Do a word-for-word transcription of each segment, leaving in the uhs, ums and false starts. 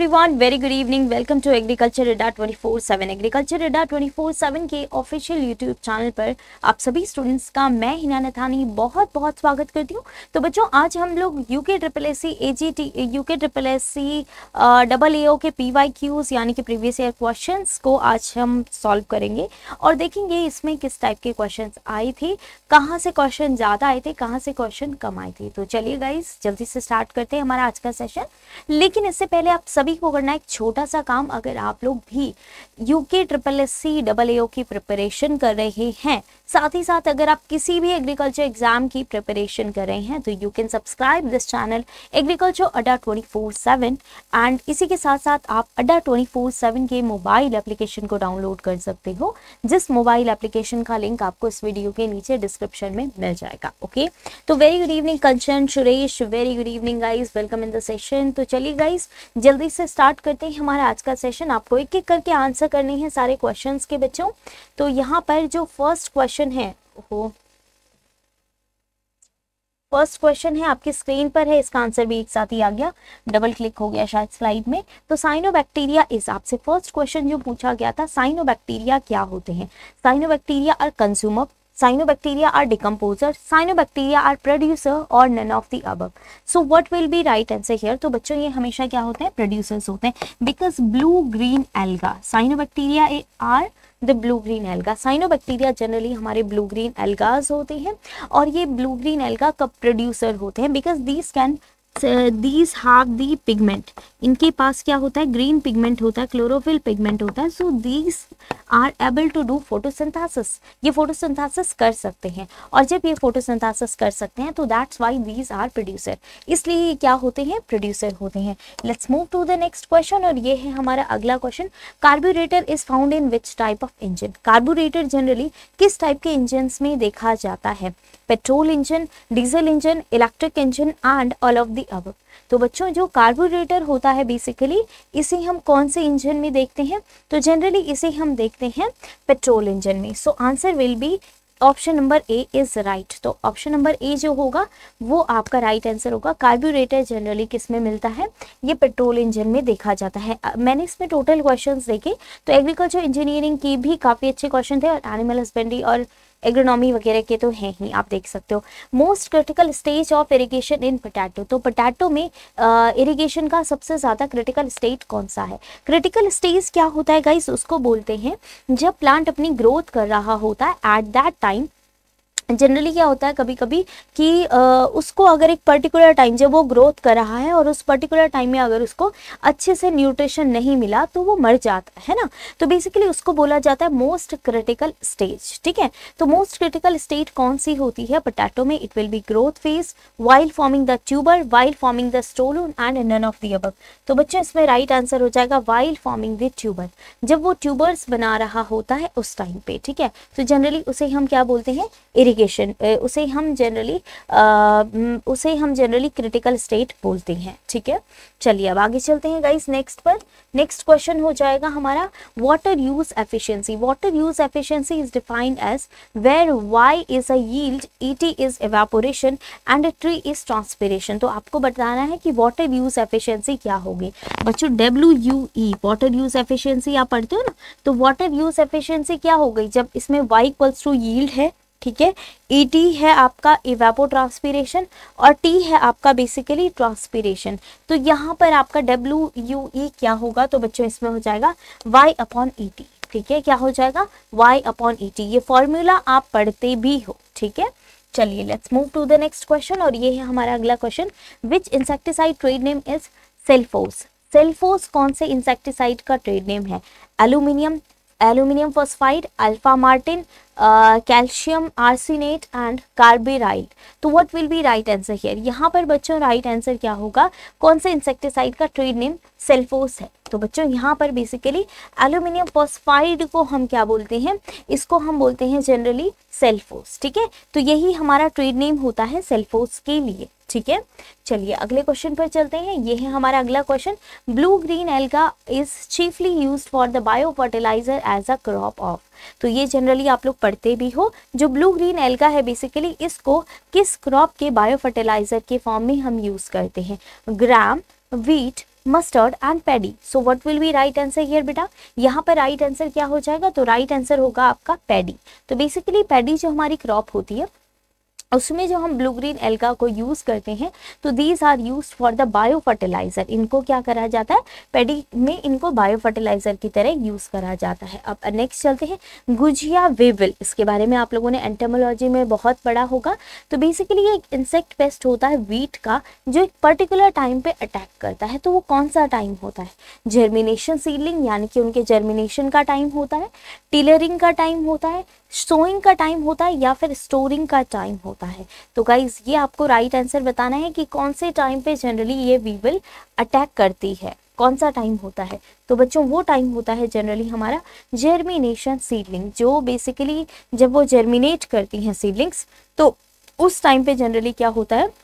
Everyone, very good evening. Welcome to agriculture Adda twenty four seven. Agriculture Adda twenty four seven के official YouTube channel पर आप सभी students का मैं हिना नथानी बहुत बहुत स्वागत करती हूँ। तो बच्चों, आज हम लोग UK triple S C A G T UK triple S C double A O के पी वाई क्यूज यानी कि प्रीवियस ईयर क्वेश्चंस को आज हम सॉल्व करेंगे और देखेंगे इसमें किस टाइप के क्वेश्चंस आए थे, कहाँ से क्वेश्चन ज़्यादा आए थे, कहाँ से क्वेश्चन कम आए थे। तो चलिए गाइस, जल्दी से स्टार्ट करते हैं हमारा आज का सेशन। लेकिन इससे पहले आप सभी को करना है एक छोटा सा काम। अगर आप लोग भी UK triple S C double A O की प्रिपरेशन कर रहे हैं, साथ ही साथ अगर आप किसी भी एग्रीकल्चर एग्जाम की प्रिपरेशन कर रहे हैं, तो you can subscribe this channel agriculture Adda twenty four seven and इसी के साथ साथ आप अड्डा ट्वेंटी फोर सेवन के मोबाइल एप्लीकेशन को डाउनलोड कर सकते हो, जिस मोबाइल एप्लीकेशन का लिंक आपको इस वीडियो के नीचे डिस्क्रिप्शन में मिल जाएगा। ओके, तो very good evening Kanchan, Suresh, very good evening guys, welcome in the session. तो चलिए गाइस, जल्दी से स्टार्ट करते हैं हमारा आज का सेशन। आपको एक एक करके आंसर करने हैं सारे क्वेश्चंस के बच्चों। तो यहाँ पर जो फर्स्ट क्वेश्चन है वो फर्स्ट क्वेश्चन है आपकी स्क्रीन पर है, इसका आंसर भी एक साथ ही आ गया, डबल क्लिक हो गया शायद स्लाइड में। तो साइनोबैक्टीरिया इज, आपसे फर्स्ट क्वेश्चन जो पूछा गया था, साइनोबैक्टीरिया क्या होते हैं। Cyanobacteria are consumer, Cyanobacteria are decomposer, Cyanobacteria are producer or none of the above. So what will be right answer here? तो बच्चों ये हमेशा क्या होते हैं, producers होते हैं, because blue green alga, Cyanobacteria are the blue green alga. Cyanobacteria generally हमारे blue green algas होते हैं और ये blue green alga कब producer होते हैं, because these can these have the pigment, इनके पास क्या होता है, ग्रीन पिगमेंट होता है, क्लोरोफिल पिगमेंट होता है। So these are able to do photosynthesis, ये फोटोसिंथेसिस कर सकते हैं और जब ये फोटोसिंथेसिस कर सकते हैं तो that's why these are producer, इसलिए ये क्या होते हैं, प्रोड्यूसर होते हैं। Let's move to the next question और ये है हमारा अगला question. Carburetor is found in which type of engine. Carburetor generally किस टाइप के इंजन में देखा जाता है, petrol engine, diesel engine, electric engine and all of the above. तो बच्चों जो कार्बोरेटर होता है बेसिकली इसे हम कौन से इंजन में देखते हैं, तो जनरली इसे हम देखते हैं पेट्रोल इंजन में। So answer will be option number A is right. तो ऑप्शन नंबर ए जो होगा वो आपका राइट right आंसर होगा। कार्बोरेटर जनरली किस में मिलता है, ये पेट्रोल इंजन में देखा जाता है। मैंने इसमें टोटल क्वेश्चंस देखे तो एग्रीकल्चर इंजीनियरिंग की भी काफी अच्छे क्वेश्चन थे और एनिमल हस्बेंड्री और एग्रोनॉमी वगैरह के तो हैं ही, आप देख सकते हो। Most critical stage of irrigation in potato, तो पोटैटो में इरिगेशन का सबसे ज़्यादा क्रिटिकल स्टेज कौन सा है। क्रिटिकल स्टेज क्या होता है गाइस, उसको बोलते हैं जब प्लांट अपनी ग्रोथ कर रहा होता है, एट दैट टाइम जनरली क्या होता है कभी कभी कि आ, उसको अगर एक पर्टिकुलर टाइम जब वो ग्रोथ कर रहा है और उस पर्टिकुलर टाइम में अगर उसको अच्छे से न्यूट्रिशन नहीं मिला तो वो मर जाता है ना। तो बेसिकली उसको बोला जाता है मोस्ट क्रिटिकल स्टेज। ठीक है, तो मोस्ट क्रिटिकल स्टेज कौन सी होती है पोटैटो में, it will be growth phase, while forming the tuber, while forming the stolon and none of the above. तो बच्चों इसमें राइट आंसर हो जाएगा वाइल फॉर्मिंग द ट्यूबर, जब वो ट्यूबर्स बना रहा होता है उस टाइम पे। ठीक है, तो जनरली उसे हम क्या बोलते हैं, इरिगेशन, उसे हम जनरली उसे हम जनरली क्रिटिकल स्टेट बोलते हैं। ठीक है, चलिए अब आगे चलते हैं गाइस नेक्स्ट पर। नेक्स्ट क्वेश्चन हो जाएगा हमारा water use efficiency. Water use efficiency is defined as where Y is a yield, ET is evaporation and tree is transpiration. तो आपको बताना है कि वाटर यूज एफिशिएंसी क्या होगी। बच्चों W U E water use efficiency आप पढ़ते हो ना, तो वाटर यूज एफिशिएंसी क्या हो गई, जब इसमें वाई इक्वल्स टू यील्ड है, ठीक है, ई टी है आपका इवेपो ट्रांसपीरेशन और टी है आपका बेसिकली ट्रांसपीरेशन। तो यहाँ पर आपका डब्ल्यू यू ई क्या होगा, तो बच्चों इसमें हो जाएगा वाई अपॉन ई टी। ठीक है, क्या हो जाएगा, वाई अपॉन ई टी। ये फॉर्मूला आप पढ़ते भी हो। ठीक है, चलिए let's move to the next question और ये है हमारा अगला question. Which insecticide trade name is Celphos. Celphos कौन से इंसेक्टिसाइड का ट्रेड नेम है, aluminium, aluminium phosphide, alpha martin, calcium arsenate and carbaryl. तो what will be right answer here, यहाँ पर बच्चों राइट आंसर क्या होगा, कौन से इंसेक्टिसाइड का ट्रेड नेम सेल्फोस है। तो बच्चों यहाँ पर बेसिकली एल्यूमिनियम फॉस्फाइड को हम क्या बोलते हैं, इसको हम बोलते हैं जनरली सेल्फोस। ठीक है, तो यही हमारा ट्रेड नेम होता है सेल्फोस के लिए। ठीक है, चलिए अगले क्वेश्चन पर चलते हैं। ये है हमारा अगला question. Blue green alga is chiefly used for the bio fertilizer as a crop of. तो ये जनरली आप लोग पढ़ते भी हो, जो ब्लू ग्रीन एल्गा है बेसिकली इसको किस क्रॉप के बायो फर्टिलाइजर के फॉर्म में हम यूज करते हैं, gram, wheat, mustard and paddy. So what will be right answer here बेटा, यहाँ पर राइट आंसर क्या हो जाएगा, तो राइट आंसर होगा आपका पैडी। तो बेसिकली पैडी जो हमारी क्रॉप होती है उसमें जो हम ब्लू ग्रीन एल्गा को यूज़ करते हैं, तो these are use for the bio fertilizer. इनको क्या करा जाता है, पैडी में इनको बायो फर्टिलाइजर की तरह यूज़ करा जाता है। अब नेक्स्ट चलते हैं, गुजिया वेविल, इसके बारे में आप लोगों ने एंटोमोलॉजी में बहुत पढ़ा होगा। तो बेसिकली एक इंसेक्ट पेस्ट होता है वीट का, जो एक पर्टिकुलर टाइम पे अटैक करता है। तो वो कौन सा टाइम होता है, जर्मिनेशन सीडलिंग यानी कि उनके जर्मिनेशन का टाइम होता है, टिलरिंग का टाइम होता है, सोइंग का टाइम होता है, या फिर स्टोरिंग का टाइम होता है। तो गाइज ये आपको राइट आंसर बताना है कि कौन से टाइम पे जनरली ये वीविल अटैक करती है, कौन सा टाइम होता है। तो बच्चों वो टाइम होता है जनरली हमारा जर्मिनेशन सीडलिंग, जो बेसिकली जब वो जर्मिनेट करती हैं सीडलिंग्स, तो उस टाइम पे जनरली क्या होता है,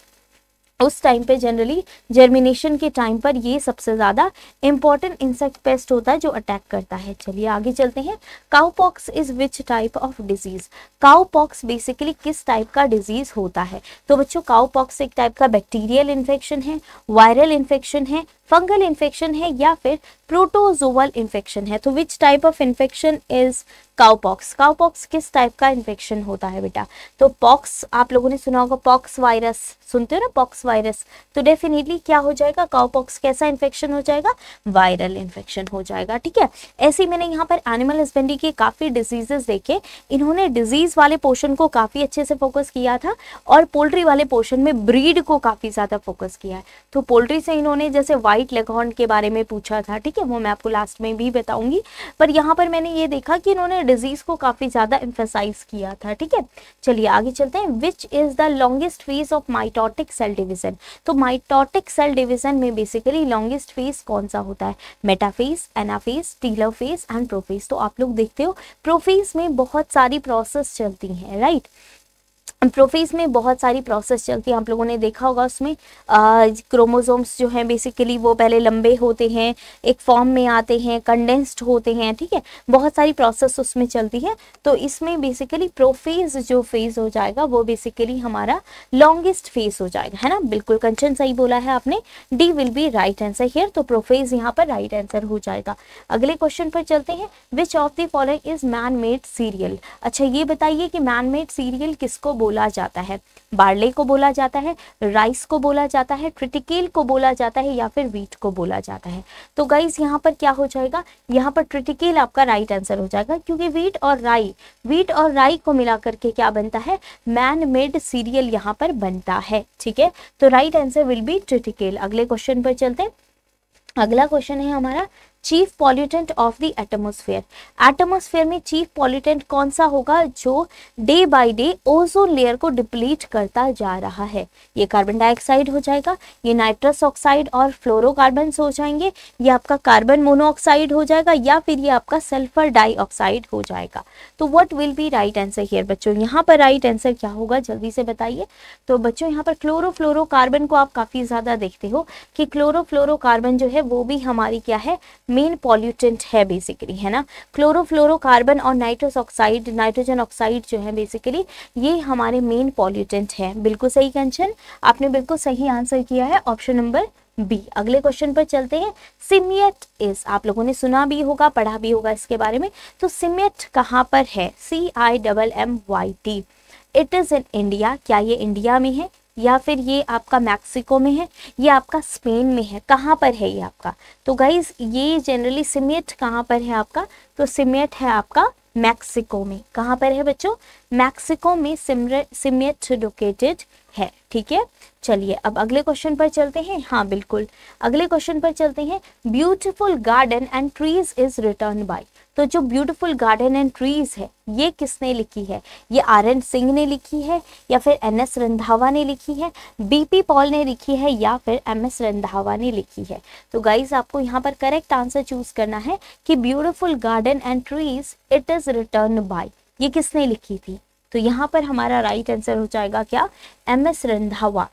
उस टाइम पे जनरली जर्मिनेशन के टाइम पर ये सबसे ज़्यादा इंपॉर्टेंट इंसेक्ट पेस्ट होता है जो अटैक करता है। चलिए आगे चलते हैं, cowpox is which type of disease. Cowpox basically किस टाइप का डिजीज होता है। तो बच्चों काउपॉक्स एक टाइप का बैक्टीरियल इन्फेक्शन है, वायरल इन्फेक्शन है, फंगल इन्फेक्शन है, या फिर प्रोटोजोअल इन्फेक्शन है। तो which type of infection is cowpox. Cowpox किस टाइप का इन्फेक्शन होता है बेटा, तो पॉक्स आप लोगों ने सुना होगा, पॉक्स वायरस सुनते हो ना, पॉक्स वायरस। तो डेफिनेटली क्या हो जाएगा, काउपॉक्स कैसा इन्फेक्शन हो जाएगा, वायरल इन्फेक्शन हो जाएगा। ठीक है, ऐसे ही मैंने यहाँ पर एनिमल हस्बेंड्री के काफ़ी डिजीजेस देखे, इन्होंने डिजीज वाले पोर्शन को काफ़ी अच्छे से फोकस किया था, और पोल्ट्री वाले पोर्शन में ब्रीड को काफ़ी ज़्यादा फोकस किया है। तो पोल्ट्री से इन्होंने जैसे व्हाइट लेगहॉर्न के बारे में पूछा था, ठीक है, वो मैं आपको लास्ट में भी बताऊंगी, पर यहाँ पर मैंने ये देखा कि इन्होंने डिजीज को काफी ज्यादा एम्फेसाइज किया था। ठीक है, चलिए आगे चलते हैं, which is the longest phase of mitotic cell division. तो माइटोटिक सेल डिवीजन में बेसिकली लॉन्गेस्ट फेज कौन सा होता है, metaphase, anaphase, telophase and prophase. तो आप लोग देखते हो प्रोफेज में बहुत सारी प्रोसेस चलती हैं, राइट, प्रोफेज में बहुत सारी प्रोसेस चलती है, आप लोगों ने देखा होगा। उसमें क्रोमोसोम्स जो हैं बेसिकली वो पहले लंबे होते हैं, एक फॉर्म में आते हैं, कंडेंस्ड होते हैं, ठीक है, बहुत सारी प्रोसेस उसमें चलती है। तो इसमें बेसिकली प्रोफेज जो फेज हो जाएगा वो बेसिकली हमारा लॉन्गेस्ट फेज हो जाएगा, है ना। बिल्कुल कंचन सही बोला है आपने, D will be right answer here. तो प्रोफेज यहाँ पर राइट आंसर हो जाएगा। अगले क्वेश्चन पर चलते हैं, which of the following is man made cereal. अच्छा ये बताइए कि मैन मेड सीरियल किसको बोला जाता है, बार्ले को बोला जाता है, राइस को बोला जाता है, ट्रिटिकेल को बोला जाता है, या फिर व्हीट को बोला जाता है। तो गाइस यहाँ पर क्या हो जाएगा, यहाँ पर ट्रिटिकेल आपका राइट आंसर हो जाएगा, क्योंकि व्हीट और राई, व्हीट और राई को मिला करके क्या बनता है, मैन मेड सीरियल यहाँ पर बनता है। ठीक है, तो right answer will be triticale. अगले क्वेश्चन पर चलते हैं, अगला क्वेश्चन है हमारा, chief pollutant of the atmosphere. Atmosphere में चीफ पॉल्यूटेंट कौन सा होगा जो day by day ozone layer को डिप्लीट करता जा रहा है। ये कार्बन डाइऑक्साइड हो जाएगा, ये नाइट्रस ऑक्साइड और फ्लोरोकार्बन हो जाएंगे, ये आपका कार्बन मोनोऑक्साइड हो जाएगा, या फिर ये आपका सल्फर डाइऑक्साइड हो जाएगा। तो what will be right answer here बच्चों, यहाँ पर राइट आंसर क्या होगा जल्दी से बताइए। तो बच्चों यहाँ पर क्लोरोफ्लोरोकार्बन को आप काफी ज्यादा देखते हो कि क्लोरोफ्लोरोकार्बन जो है वो भी हमारी क्या है, मेन पॉल्यूटेंट है बेसिकली, है ना। क्लोरोफ्लोरोकार्बन और नाइट्रस ऑक्साइड, नाइट्रोजन ऑक्साइड जो है बेसिकली ये हमारे मेन पॉल्यूटेंट है। बिल्कुल सही कंचन, आपने बिल्कुल सही आंसर किया है, ऑप्शन नंबर बी। अगले क्वेश्चन पर चलते हैं, सिमियट इज, आप लोगों ने सुना भी होगा, पढ़ा भी होगा इसके बारे में। तो सिमियट कहाँ पर है, C I double M Y T, it is in India. क्या ये इंडिया में है, या फिर ये आपका मैक्सिको में है, ये आपका स्पेन में है, कहाँ पर है ये आपका। तो गाइज ये जनरली सिमियट कहाँ पर है आपका, तो सिमियट है आपका मैक्सिको में। कहाँ पर है बच्चों, मैक्सिको में सिमियट लोकेटेड है। ठीक है, चलिए अब अगले क्वेश्चन पर चलते हैं। हाँ बिल्कुल, अगले क्वेश्चन पर चलते हैं, beautiful garden and trees is written by. तो जो ब्यूटीफुल गार्डन एंड ट्रीज है ये किसने लिखी है, ये आर एन सिंह ने लिखी है, या फिर एन एस रंधावा ने लिखी है, बीपी पॉल ने लिखी है, या फिर एम एस रंधावा ने लिखी है। तो गाइज आपको यहाँ पर करेक्ट आंसर चूज करना है कि beautiful garden and trees it is written by, ये किसने लिखी थी। तो यहाँ पर हमारा राइट आंसर हो जाएगा क्या, M S Randhawa.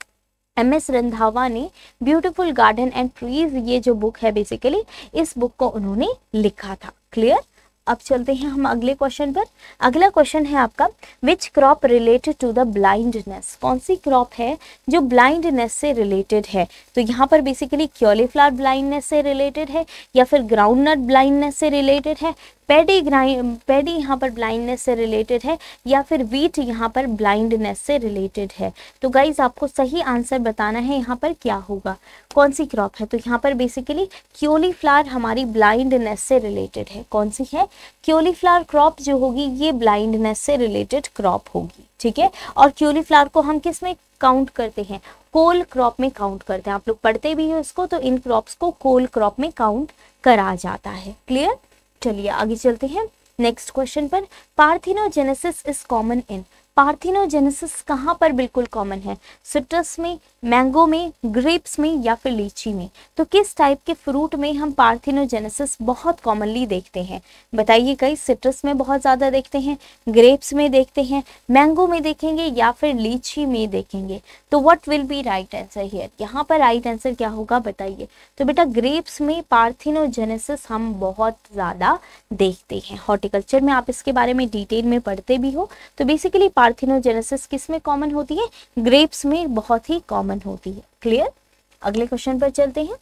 M S Randhawa ने ब्यूटीफुल गार्डन एंड ट्रीज ये जो बुक है बेसिकली इस बुक को उन्होंने लिखा था। क्लियर, अब चलते हैं हम अगले क्वेश्चन पर। अगला क्वेश्चन है आपका, which crop related to the blindness, कौन सी क्रॉप है जो ब्लाइंडनेस से रिलेटेड है। तो यहाँ पर बेसिकली कॉलीफ्लावर ब्लाइंडनेस से रिलेटेड है, या फिर ग्राउंडनट ब्लाइंडनेस से रिलेटेड है, पैडी ग्राइंड पैडी यहाँ पर ब्लाइंडनेस से रिलेटेड है, या फिर वीट यहाँ पर ब्लाइंडनेस से रिलेटेड है। तो गाइज आपको सही आंसर बताना है यहाँ पर क्या होगा, कौन सी क्रॉप है। तो यहाँ पर बेसिकली कॉलीफ्लावर हमारी ब्लाइंडनेस से रिलेटेड है। कौन सी है? कॉलीफ्लावर क्रॉप जो होगी ये ब्लाइंडनेस से रिलेटेड क्रॉप होगी, ठीक है। और कॉलीफ्लावर को हम किस में काउंट करते हैं? कोल क्रॉप में काउंट करते हैं। आप लोग पढ़ते भी हो इसको, तो इन क्रॉप्स को कोल क्रॉप में काउंट करा जाता है। क्लियर? चलिए आगे चलते हैं नेक्स्ट क्वेश्चन पर। Parthenogenesis is common in, parthenogenesis कहाँ पर बिल्कुल कॉमन है? सिट्रस में, मैंगो में, ग्रेप्स में, या फिर लीची में। तो किस टाइप के फ्रूट में हम पार्थिनोजेनेसिस बहुत कॉमनली देखते हैं? बताइए। कई सिट्रस में बहुत ज़्यादा देखते हैं, ग्रेप्स में देखते हैं, मैंगो में देखेंगे, या फिर लीची में देखेंगे। तो what will be right answer here? यहाँ पर राइट आंसर क्या होगा बताइए। तो बेटा ग्रेप्स में पार्थिनोजेनेसिस हम बहुत ज़्यादा देखते हैं। हॉर्टिकल्चर में आप इसके बारे में डिटेल में पढ़ते भी हो। तो बेसिकली पार्थिनोजेनेसिस किस में कॉमन होती है? ग्रेप्स में बहुत ही कॉमन होती है। क्लियर? अगले क्वेश्चन पर चलते हैं।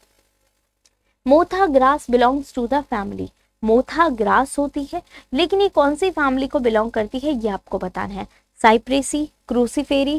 Motha grass belongs to the family, मोथा ग्रास होती है, लेकिन ये कौन सी फैमिली को बिलोंग करती है ये आपको बताना है। Cyperaceae, Cruciferae,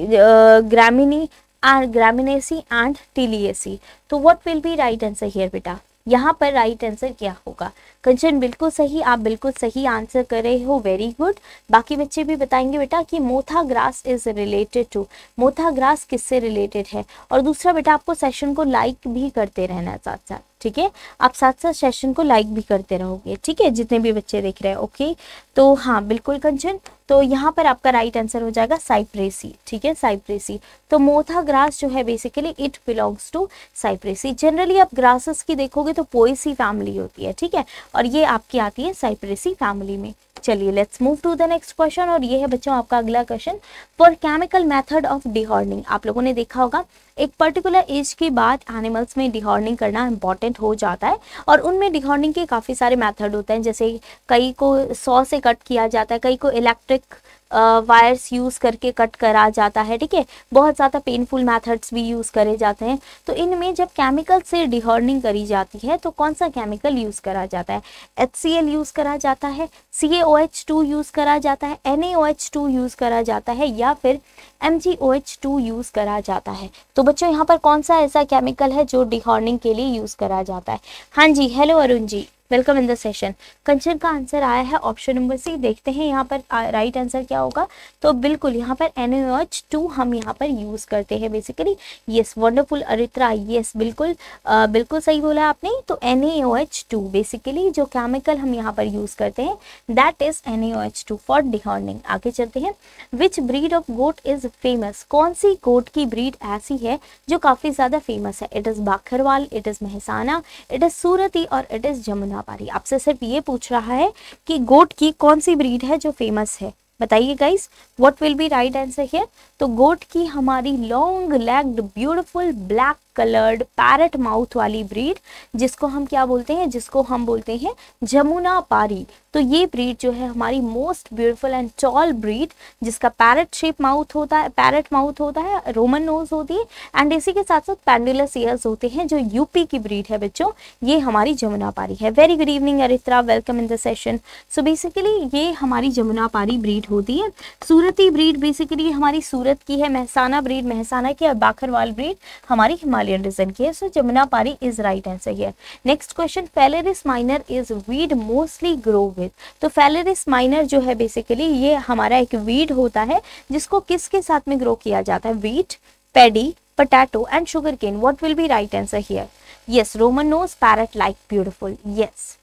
Gramineae and Graminaceae and Tiliaceae. तो what will be right answer here बेटा? यहाँ पर राइट आंसर क्या होगा? कंचन बिल्कुल सही, आप बिल्कुल सही आंसर कर रहे हो, वेरी गुड। बाकी बच्चे भी बताएंगे बेटा कि motha grass is related to, मोथा ग्रास किससे रिलेटेड है। और दूसरा बेटा आपको सेशन को लाइक भी करते रहना है साथ साथ, ठीक है। आप साथ साथ सेशन को लाइक भी करते रहोगे, ठीक है, जितने भी बच्चे देख रहे हैं। ओके, तो हाँ बिल्कुल कंचन, तो यहाँ पर आपका राइट आंसर हो जाएगा साइप्रेसी, ठीक है, साइप्रेसी। तो मोथा ग्रास जो है basically it belongs to Cyperaceae. Generally आप ग्रासेस की देखोगे तो पोएसी फैमिली होती है, ठीक है, और ये आपकी आती है साइप्रेसी फैमिली में। चलिए let's move to the next question, और ये है बच्चों आपका अगला question. For chemical method of dehorning, आप लोगों ने देखा होगा एक पर्टिकुलर एज के बाद एनिमल्स में डिहॉर्निंग करना इंपॉर्टेंट हो जाता है, और उनमें डिहॉर्निंग के काफ़ी सारे मेथड होते हैं। जैसे कई को सॉ से कट किया जाता है, कई को इलेक्ट्रिक वायर्स यूज़ करके कट करा जाता है, ठीक है, बहुत ज़्यादा पेनफुल मेथड्स भी यूज़ करे जाते हैं। तो इनमें जब केमिकल से डिहॉर्निंग करी जाती है तो कौन सा केमिकल यूज़ करा जाता है? एच सी एल यूज़ करा जाता है, C A O H two use करा जाता है, N A O H two use करा जाता है, या फिर M G O H two use करा जाता है। तो बच्चों यहाँ पर कौन सा ऐसा केमिकल है जो डिहॉर्निंग के लिए यूज़ करा जाता है? हाँ जी, hello Arun ji, welcome in the session. Kanchan का आंसर आया है ऑप्शन नंबर सी। देखते हैं यहाँ पर राइट आंसर क्या होगा। तो बिल्कुल यहाँ पर N A O H two हम यहाँ पर यूज़ करते हैं basically. Yes, wonderful Aritra, yes बिल्कुल आ, बिल्कुल सही बोला आपने। तो N A O H two basically जो केमिकल हम यहाँ पर यूज़ करते हैं that is N A O H two for dehorning. आगे चलते हैं। Which breed of goat is famous, कौन सी गोट की ब्रीड ऐसी है जो काफ़ी ज़्यादा फेमस है? It is Bakarwal, it is Mehsana, it is Surti, और इट इज़ जमुना पारी। आपसे सिर्फ ये पूछ रहा है कि गोट की कौन सी ब्रीड है जो फेमस है। बताइए guys, what will be right answer here? तो गोट की हमारी long legged beautiful black coloured parrot mouth वाली ब्रीड, जिसको हम क्या बोलते हैं? जिसको हम बोलते हैं जमुना पारी। तो ये ब्रीड जो है हमारी most beautiful and tall breed, जिसका पैरेट शेप माउथ होता है, पैरेट माउथ होता है, रोमन नोज होती है, एंड इसी के साथ साथ पेंडुलस ईयर्स होते हैं, जो यूपी की ब्रीड है बच्चों, ये हमारी जमुना पारी है। Very good evening Aritra, welcome in the session. So basically ये हमारी जमुना पारी ब्रीड होती है। सूरती ब्रीड बेसिकली हमारी सूरत की है, मेहसाना ब्रीड मेहसाना की, और बाखरवाल ब्रीड हमारी हिमालयन रीजन की है। So Jamuna Pari is right answer here. Next question, Phalaris minor is weed mostly grow with. तो फेलेरिस माइनर जो है बेसिकली ये हमारा एक वीड होता है, जिसको किसके साथ में ग्रो किया जाता है? Wheat, paddy, potato and sugarcane. What will be right answer here? Yes, Roman nose, parrot like, beautiful, yes.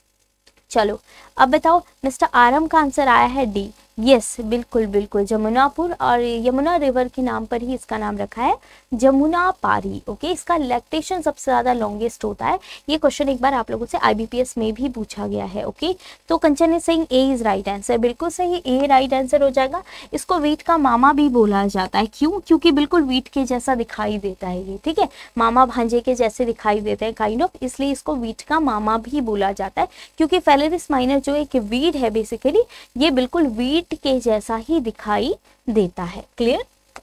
चलो अब बताओ, मिस्टर आरम का आंसर आया है डी। यस बिल्कुल बिल्कुल, जमुनापुर, और यमुना रिवर के नाम पर ही इसका नाम रखा है जमुना पारी। ओके, इसका लैक्टेशन सबसे ज़्यादा लॉन्गेस्ट होता है। ये क्वेश्चन एक बार आप लोगों से आईबीपीएस में भी पूछा गया है। ओके, तो Kanchan is saying A is right answer. बिल्कुल सही, ए राइट आंसर हो जाएगा। इसको वीट का मामा भी बोला जाता है। क्यों? क्योंकि बिल्कुल वीट के जैसा दिखाई देता है ये, ठीक है, मामा भांजे के जैसे दिखाई देते हैं काइंड ऑफ, इसलिए इसको वीट का मामा भी बोला जाता है। क्योंकि फेलेरिस माइनर जो एक वीड है बेसिकली ये बिल्कुल वीट के जैसा ही दिखाई देता है। Clear?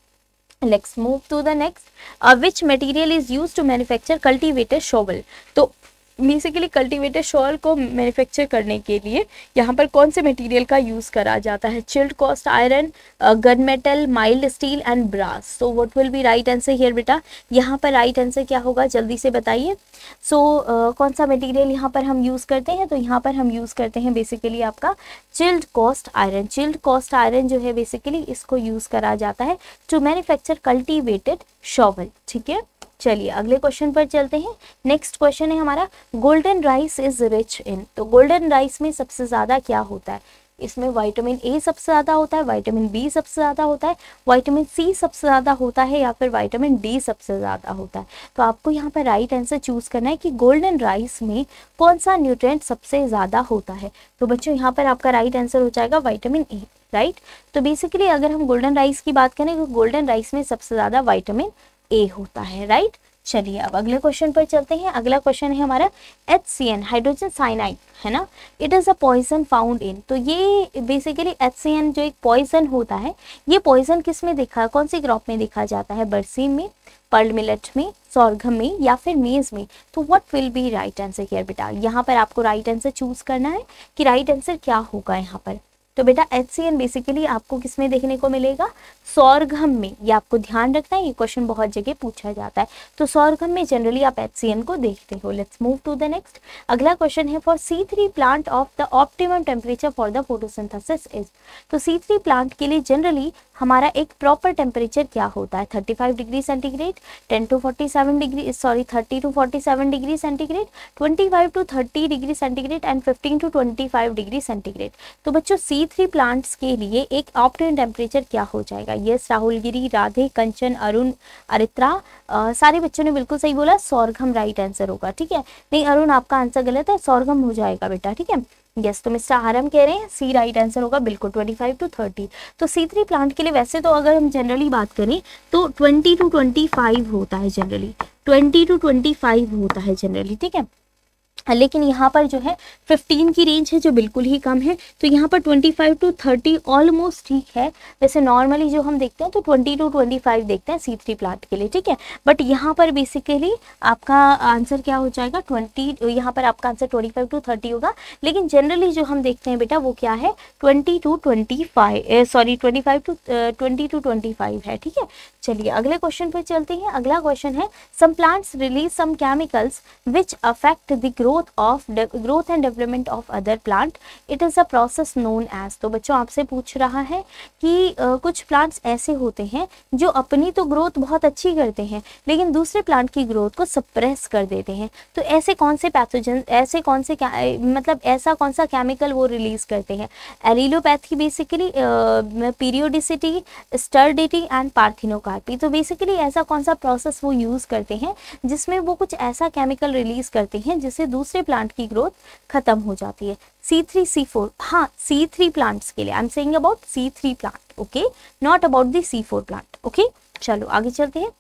Let's move to the next. Which material is used to manufacture cultivated shovel. तो बेसिकली कल्टीवेटेड शॉवल को मैन्युफैक्चर करने के लिए यहाँ पर कौन से मटेरियल का यूज़ करा जाता है? Chilled cast iron, gun metal, mild steel and brass. So what will be right answer here बेटा? यहाँ पर राइट आंसर क्या होगा जल्दी से बताइए। सो so, uh, कौन सा मटेरियल यहाँ पर हम यूज़ करते हैं? तो यहाँ पर हम यूज़ करते हैं बेसिकली आपका chilled cast iron. Chilled cast iron जो है बेसिकली इसको यूज़ करा जाता है टू मैन्युफैक्चर कल्टीवेटेड शॉवल। ठीक है, चलिए अगले क्वेश्चन पर चलते हैं। नेक्स्ट क्वेश्चन है हमारा, golden rice is rich in. तो गोल्डन राइस में सबसे ज़्यादा क्या होता है? इसमें विटामिन ए सबसे ज़्यादा होता है, विटामिन बी सबसे ज़्यादा होता है, विटामिन सी सबसे ज़्यादा होता है या फिर विटामिन डी सबसे ज़्यादा होता है? तो आपको यहाँ पर राइट आंसर चूज़ करना है कि गोल्डन राइस में कौन सा न्यूट्रिएंट सबसे ज़्यादा होता है। तो बच्चों यहाँ पर आपका राइट आंसर हो जाएगा विटामिन ए। राइट, तो बेसिकली अगर हम गोल्डन राइस की बात करें तो गोल्डन राइस में सबसे ज़्यादा विटामिन ए होता है। राइट, चलिए अब अगले क्वेश्चन पर चलते हैं। अगला क्वेश्चन है हमारा H C N hydrogen cyanide है ना, it is a poison found in. तो ये बेसिकली एच सी एन जो एक पॉइजन होता है, ये पॉइजन किस में देखा, कौन सी क्रॉप में देखा जाता है? बरसीम में, पर्ल मिलेट में, सोरघम में या फिर मेज में? तो what will be right answer here बेटा? यहाँ पर आपको राइट आंसर चूज करना है कि राइट आंसर क्या होगा यहाँ पर। तो बेटा एच सी एन बेसिकली आपको किस में देखने को मिलेगा? सोरघम में। ये आपको ध्यान रखना है, ये क्वेश्चन बहुत जगह पूछा जाता है। तो सोरघम में जनरली आप एच सी एन को देखते हो। Let's move to the next. अगला क्वेश्चन है, for C three plant of the optimum temperature for the photosynthesis is. तो सी थ्री प्लांट के लिए जनरली हमारा एक प्रॉपर टेम्परेचर क्या होता है? Thirty five degree centigrade, ten to forty seven degree sorry thirty to forty seven degree centigrade, twenty five to thirty degree centigrade and fifteen to twenty five degree centigrade. तो बच्चों सी three plants के लिए एक optimum temperature क्या हो जाएगा? Yes Rahul Giri, Radhe, Kanchan, Arun, Aritra, आ, सारे बच्चों ने बिल्कुल सही बोला, सोरघम राइट आंसर होगा। ठीक है, नहीं अरुण आपका आंसर गलत है, सोरघम हो जाएगा बेटा। ठीक है, यस तो मिस्टर आरएम कह रहे हैं सी राइट आंसर होगा बिल्कुल, ट्वेंटी फाइव टू थर्टी। तो सी थ्री प्लांट के लिए वैसे तो अगर हम जनरली बात करें तो ट्वेंटी टू ट्वेंटी फाइव होता है generally, twenty to twenty five होता है जनरली। ठीक है, लेकिन यहाँ पर जो है फिफ्टीन की रेंज है जो बिल्कुल ही कम है। तो यहाँ पर twenty five to thirty almost ठीक है। वैसे नॉर्मली जो हम देखते हैं तो ट्वेंटी टू ट्वेंटी फाइव देखते हैं सी थ्री प्लांट के लिए। ठीक है, बट यहाँ पर बेसिकली आपका आंसर क्या हो जाएगा? ट्वेंटी, यहाँ पर आपका answer twenty five to thirty होगा। लेकिन जनरली जो हम देखते हैं बेटा वो क्या है? Twenty to twenty five sorry twenty five to twenty to twenty five है। ठीक है, चलिए अगले क्वेश्चन पर चलते हैं। अगला क्वेश्चन है, some plants release some chemicals which affect the growth of growth and development of other plant, it is a process known as. तो बच्चों आपसे पूछ रहा है कि uh, कुछ प्लांट्स ऐसे होते हैं जो अपनी तो ग्रोथ बहुत अच्छी करते हैं लेकिन दूसरे प्लांट की ग्रोथ को सप्रेस कर देते हैं। तो ऐसे कौन से पैथोजन, ऐसे कौन से मतलब ऐसा कौन सा केमिकल वो रिलीज करते हैं? Allelopathy basically, periodicity, sterility and parthenocarpy. तो बेसिकली ऐसा कौन सा प्रोसेस वो यूज करते हैं जिसमें वो कुछ ऐसा केमिकल रिलीज करते हैं जिससे दूसरे प्लांट की ग्रोथ खत्म हो जाती है? सी थ्री सी फोर, हाँ सी थ्री प्लांट्स के लिए I am saying about C three plant, okay, not about the C four plant. Okay, चलो आगे चलते हैं।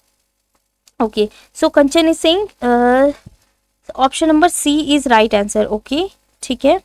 Okay, so Kanchan is saying option number C is right answer. Okay, ठीक है,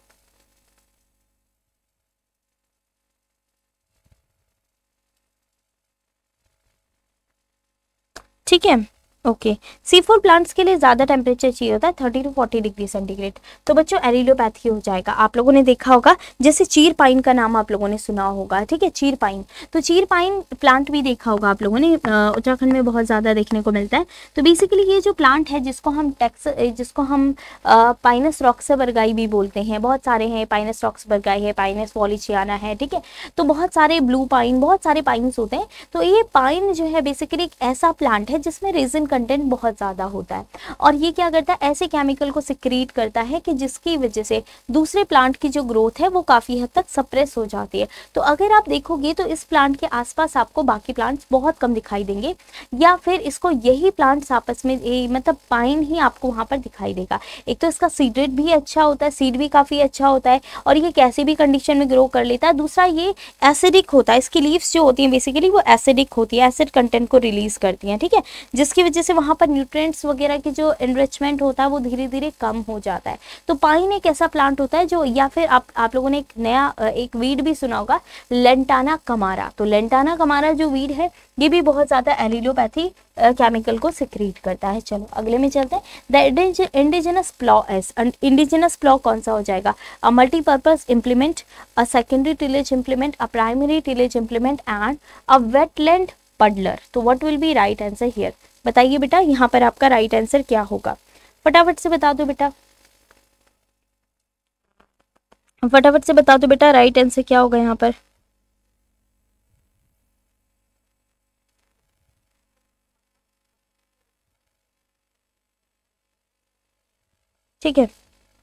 ठीक है, ओके। सी फोर प्लांट्स के लिए ज़्यादा टेम्परेचर चाहिए होता है thirty to forty degree centigrade. तो बच्चों एरिलोपैथी हो जाएगा। आप लोगों ने देखा होगा जैसे चीर पाइन का नाम आप लोगों ने सुना होगा, ठीक है, चीर पाइन। तो चीर पाइन प्लांट भी देखा होगा आप लोगों ने, उत्तराखंड में बहुत ज़्यादा देखने को मिलता है। तो बेसिकली ये जो प्लांट है जिसको हम टेक्स जिसको हम पाइनस रॉक्सबर्गाई भी बोलते हैं, बहुत सारे हैं, पाइनस रॉक्सबर्गाई है, पाइनस वॉलिचियाना है, ठीक है, तो बहुत सारे ब्लू पाइन, बहुत सारे पाइन्स होते हैं। तो ये पाइन जो है बेसिकली एक ऐसा प्लांट है जिसमें रेजिन कंटेंट बहुत ज़्यादा होता है और ये क्या करता है, ऐसे केमिकल को सिक्रीट करता है कि जिसकी वजह से दूसरे प्लांट की जो ग्रोथ है वो काफ़ी हद तक सप्रेस हो जाती है। तो अगर आप देखोगे तो इस प्लांट के आसपास आपको बाकी प्लांट्स बहुत कम दिखाई देंगे या फिर इसको यही प्लांट्स आपस में ए, मतलब पाइन ही आपको वहाँ पर दिखाई देगा। एक तो इसका सीड रेट भी अच्छा होता है, सीड भी काफ़ी अच्छा होता है और ये कैसे भी कंडीशन में ग्रो कर लेता है। दूसरा ये एसिडिक होता है, इसकी लीव्स जो होती हैं बेसिकली वो एसिडिक होती है, एसिड कंटेंट को रिलीज करती हैं, ठीक है, जिसकी वजह से वहाँ पर न्यूट्रिएंट्स वगैरह की जो एनरिचमेंट होता है वो धीरे धीरे कम हो जाता है। तो पाइन एक ऐसा प्लांट होता है जो, या फिर आप आप लोगों ने एक नया एक वीड भी सुना होगा, लेंटाना कमारा। तो लेंटाना कमारा जो वीड है ये भी बहुत ज़्यादा एलिलोपैथी केमिकल को सिक्रीट करता है। चलो अगले में चलते हैं। The indigenous plough is, indigenous plough कौन सा हो जाएगा? A multipurpose implement, a secondary tillage implement, a primary tillage implement and a wetland puddler. तो what will be right answer here? बताइए बेटा यहाँ पर आपका राइट आंसर क्या होगा? फटाफट से बता दो बेटा, फटाफट से बता दो बेटा राइट आंसर क्या होगा यहाँ पर। ठीक है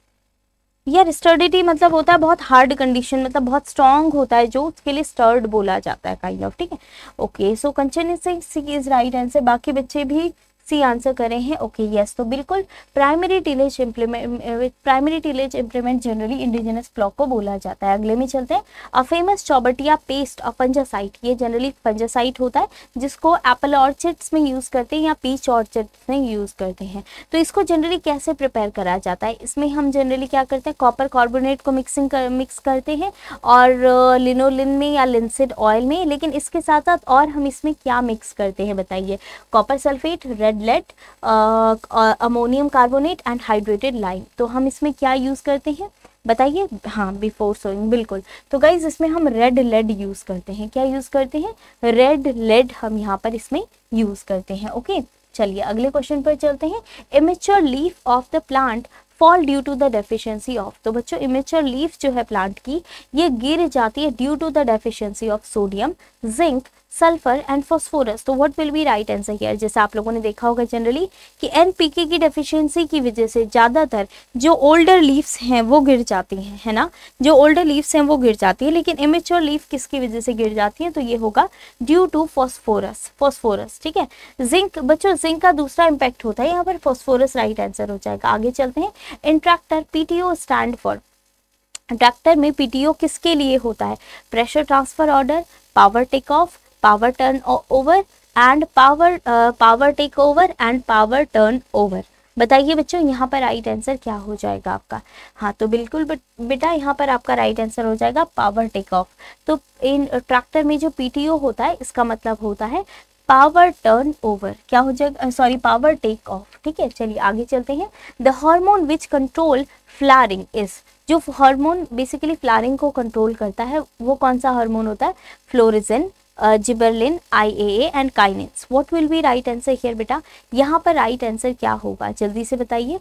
यार, स्टर्डिटी मतलब होता है बहुत हार्ड कंडीशन, मतलब बहुत स्ट्रांग होता है, जो उसके लिए स्टर्ड बोला जाता है काइंड ऑफ। ठीक है, okay, so Kanchan C is right answer. बाकी बच्चे भी सी आंसर करें हैं। ओके यस, तो बिल्कुल primary tillage implement, primary tillage implement generally indigenous plough को बोला जाता है। अगले में चलते हैं। A famous Chaubattia paste a fungicide, ये जनरली फंजासाइट होता है जिसको एप्पल ऑर्चर्ड्स में यूज करते हैं या पीच ऑर्चर्ड्स में यूज करते हैं। तो इसको जनरली कैसे प्रिपेयर करा जाता है? इसमें हम जनरली क्या करते हैं, कॉपर कार्बोनेट को मिक्सिंग कर मिक्स करते हैं और लिनोलिन में या लिंसिड ऑयल में, लेकिन इसके साथ साथ और हम इसमें क्या मिक्स करते हैं बताइए? Copper sulphate, red lead, ammonium carbonate and hydrated lime. तो हम इसमें क्या यूज करते हैं बताइए? हाँ, बिफोर सोइंग, बिल्कुल। तो गाइज इसमें हम रेड लेड यूज करते हैं। क्या यूज करते हैं? रेड लेड हम यहाँ पर इसमें यूज करते हैं। ओके चलिए अगले क्वेश्चन पर चलते हैं। Immature leaf of the plant fall due to the deficiency of. तो बच्चों इमेच्योर लीफ जो है प्लांट की, ये गिर जाती है due to the deficiency of sodium, zinc, sulphur and phosphorus. तो what will be right answer here? जैसे आप लोगों ने देखा होगा जनरली कि एनपीके की डेफिशिएंसी की वजह से ज्यादातर जो ओल्डर लीव्स हैं वो गिर जाती हैं, है ना, जो ओल्डर लीव्स हैं वो गिर जाती है। लेकिन इमेच्योर लीफ किसकी वजह से गिर जाती है? तो ये होगा ड्यू टू फॉस्फोरस, फॉस्फोरस। ठीक है, जिंक, बच्चों जिंक का दूसरा इंपैक्ट होता है यहाँ पर, फॉस्फोरस राइट आंसर हो जाएगा। आगे चलते हैं। In tractor PTO stand for, tractor में पीटीओ किसके लिए होता है? Pressure transfer order, power take off, power turn over and power power take over and power turn over. बताइए बच्चों यहाँ पर राइट आंसर क्या हो जाएगा आपका? हाँ तो बिल्कुल बेटा यहाँ पर आपका राइट आंसर हो जाएगा पावर टेक ऑफ। तो इन ट्रैक्टर में जो पीटीओ होता है इसका मतलब होता है पावर टर्न ओवर। क्या हो जाएगा? Sorry, power take off. ठीक है, चलिए आगे चलते हैं। The hormone which control flowering is, जो हार्मोन बेसिकली फ्लावरिंग को कंट्रोल करता है वो कौन सा हार्मोन होता है? Florigen, gibberellin, I A A and kinase. What will be right answer here बेटा? यहाँ पर राइट आंसर क्या होगा जल्दी से बताइए।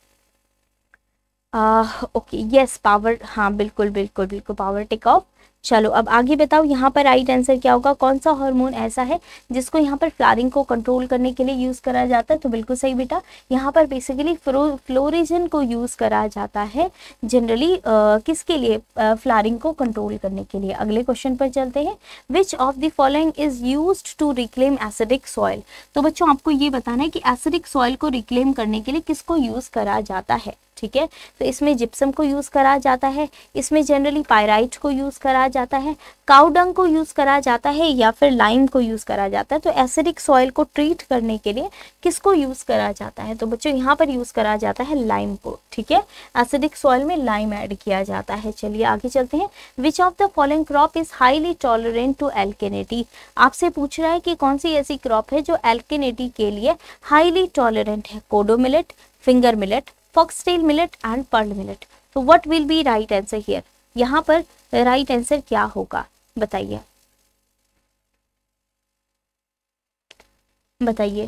ओके यस, पावर, हाँ बिल्कुल बिल्कुल बिल्कुल पावर टेक ऑफ। चलो अब आगे बताओ यहाँ पर राइट आंसर क्या होगा? कौन सा हार्मोन ऐसा है जिसको यहाँ पर फ्लावरिंग को कंट्रोल करने के लिए यूज करा जाता है? तो बिल्कुल सही बेटा, यहाँ पर बेसिकली फ्लोरिजिन को यूज करा जाता है जनरली किसके लिए? फ्लावरिंग को कंट्रोल करने के लिए। अगले क्वेश्चन पर चलते हैं। Which of the following is used to reclaim acidic soil. तो बच्चों आपको ये बताना है कि एसिडिक सॉइल को रिक्लेम करने के लिए किसको यूज करा जाता है। ठीक है, तो इसमें जिप्सम को यूज करा जाता है, इसमें जनरली पायराइट को यूज करा जाता है, काउडंग को यूज करा जाता है या फिर लाइम को यूज करा जाता है। तो एसिडिक सॉइल को ट्रीट करने के लिए किसको यूज करा जाता है? तो बच्चों यहाँ पर यूज करा जाता है लाइम को। ठीक है, एसिडिक सॉइल में लाइम ऐड किया जाता है। चलिए आगे चलते हैं। Which of the following crop is highly tolerant to alkalinity. आपसे पूछ रहा है कि कौन सी ऐसी क्रॉप है जो एल्केनिटी के लिए हाईली टॉलरेंट है? Kodo millet, finger millet, foxtail millet and pearl millet. तो what will be right answer here? यहाँ पर राइट आंसर क्या होगा बताइए, बताइए।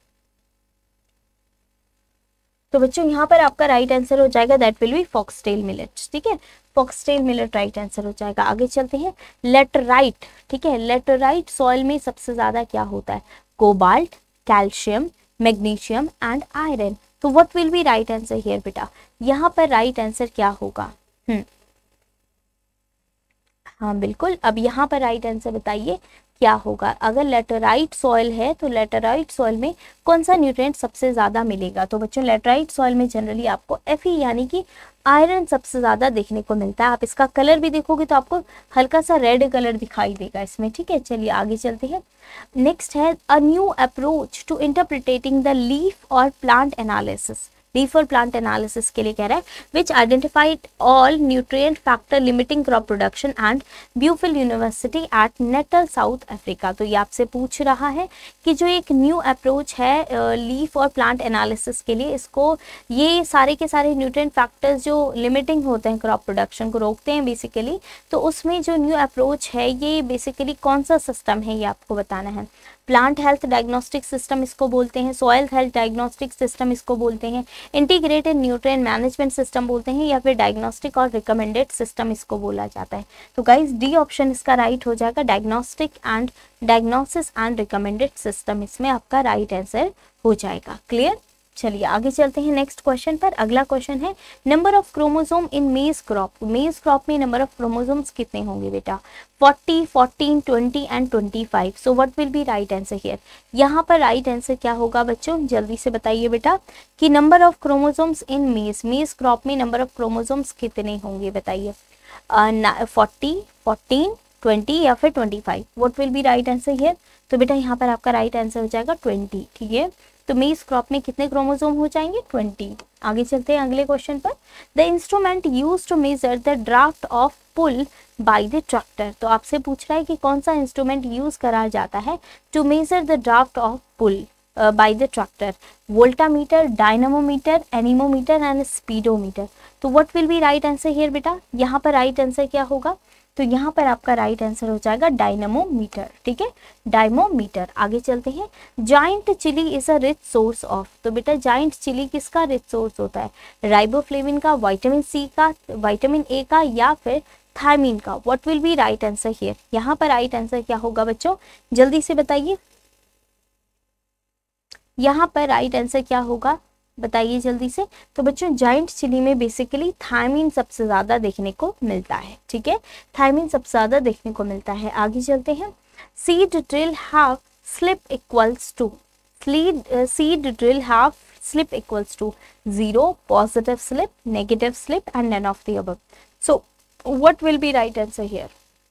तो बच्चों यहाँ पर आपका राइट आंसर हो जाएगा that will be foxtail millet. ठीक है, फॉक्सटेल मिलेट राइट आंसर हो जाएगा। आगे चलते हैं। लेटराइट, ठीक है, लेटराइट सॉइल में सबसे ज्यादा क्या होता है? Cobalt, calcium, magnesium and iron. तो what will be right answer here बेटा? यहाँ पर राइट आंसर क्या होगा? हम्म हाँ बिल्कुल, अब यहाँ पर राइट आंसर बताइए क्या होगा? अगर लेटराइट सॉइल है तो लेटराइट सॉइल में कौन सा न्यूट्रिएंट सबसे ज़्यादा मिलेगा? तो बच्चों लेटराइट सॉइल में जनरली आपको एफ ई यानी कि आयरन सबसे ज़्यादा देखने को मिलता है। आप इसका कलर भी देखोगे तो आपको हल्का सा रेड कलर दिखाई देगा इसमें, ठीक है। चलिए आगे चलते हैं। नेक्स्ट है a new approach to interpreting the leaf और प्लांट एनालिसिस। लीफ और प्लांट एनालिसिस के लिए कह रहा है which identified all nutrient factor limiting crop production and Beaufils university at Natal South Africa. तो ये आपसे पूछ रहा है कि जो एक न्यू अप्रोच है लीफ और प्लांट एनालिसिस के लिए, इसको ये सारे के सारे न्यूट्रिएंट फैक्टर्स जो लिमिटिंग होते हैं क्रॉप प्रोडक्शन को रोकते हैं बेसिकली, तो उसमें जो न्यू अप्रोच है ये बेसिकली कौन सा सिस्टम है ये आपको बताना है। प्लांट हेल्थ डायग्नोस्टिक सिस्टम इसको बोलते हैं, सॉइल हेल्थ डायग्नोस्टिक सिस्टम इसको बोलते हैं, इंटीग्रेटेड न्यूट्रिएंट मैनेजमेंट सिस्टम बोलते हैं, या फिर डायग्नोस्टिक और रिकमेंडेड सिस्टम इसको बोला जाता है। तो गाइस डी ऑप्शन इसका राइट हो जाएगा, diagnostic and diagnosis and recommended system इसमें आपका राइट आंसर हो जाएगा। क्लियर? चलिए आगे चलते हैं नेक्स्ट क्वेश्चन पर। अगला क्वेश्चन है नंबर ऑफ क्रोमोसोम इन मेज क्रॉप। मेज क्रॉप में नंबर ऑफ क्रोमोसोम्स कितने होंगे बेटा? Forty, fourteen, twenty and twenty five. So what will be right answer here? यहाँ पर राइट आंसर क्या होगा बच्चों? जल्दी से बताइए बेटा कि नंबर ऑफ क्रोमोसोम्स इन मेज मेज क्रॉप में नंबर ऑफ क्रोमोसोम्स कितने होंगे बताइए? फोर्टी, फोर्टीन, ट्वेंटी या फिर twenty five. What will be right answer here? तो बेटा यहाँ पर आपका राइट आंसर हो जाएगा ट्वेंटी, ठीक है। तो मेज क्रॉप में कितने क्रोमोसोम हो जाएंगे? ट्वेंटी। आगे चलते हैं अगले क्वेश्चन पर। The instrument used to measure the draft of pull by the tractor. तो आपसे पूछ रहा है कि कौन सा इंस्ट्रूमेंट यूज करा जाता है to measure the draft of pull by the tractor? Voltameter, dynamometer, anemometer and speedometer. तो what will be right answer here बेटा? यहाँ पर राइट आंसर क्या होगा? तो यहाँ पर आपका राइट आंसर हो जाएगा डायनामोमीटर, ठीक है, डायमोमीटर। आगे चलते हैं। Giant chilli is a rich source of. तो बेटा जाइंट चिली किसका रिच सोर्स होता है? राइबोफ्लेविन का, विटामिन सी का, विटामिन ए का, या फिर थायमिन का। What will be right answer here? यहाँ पर राइट आंसर क्या होगा बच्चों? जल्दी से बताइए, यहाँ पर राइट आंसर क्या होगा बताइए जल्दी से। तो बच्चों जाइंट चिली में बेसिकली थायमिन सबसे ज्यादा देखने को मिलता है, ठीक है, थायमिन सबसे ज्यादा देखने को मिलता है। आगे चलते हैं। Seed drill have slip equals to. Seed drill have slip equals to zero, positive slip, negative slip and none of the above. So what will be right answer here?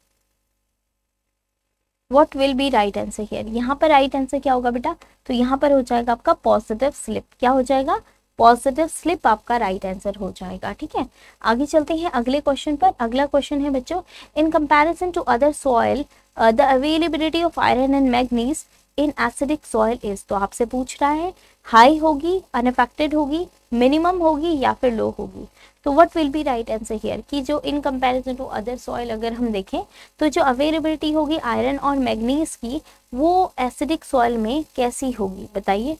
What will be right answer here? यहाँ पर right answer क्या होगा बेटा? तो यहाँ पर हो जाएगा आपका पॉजिटिव स्लिप। क्या हो जाएगा? पॉजिटिव स्लिप आपका राइट आंसर हो जाएगा, ठीक है। आगे चलते हैं अगले क्वेश्चन पर। अगला क्वेश्चन है बच्चों, in comparison to other soil the availability of iron and manganese in acidic soil is. तो आपसे पूछ रहा है हाई होगी, अनअफेक्टेड होगी, मिनिमम होगी या फिर लो होगी। तो what will be right answer here? कि जो in comparison to other soil अगर हम देखें तो जो अवेलेबिलिटी होगी आयरन और मैग्नीज की वो एसिडिक सॉइल में कैसी होगी बताइए?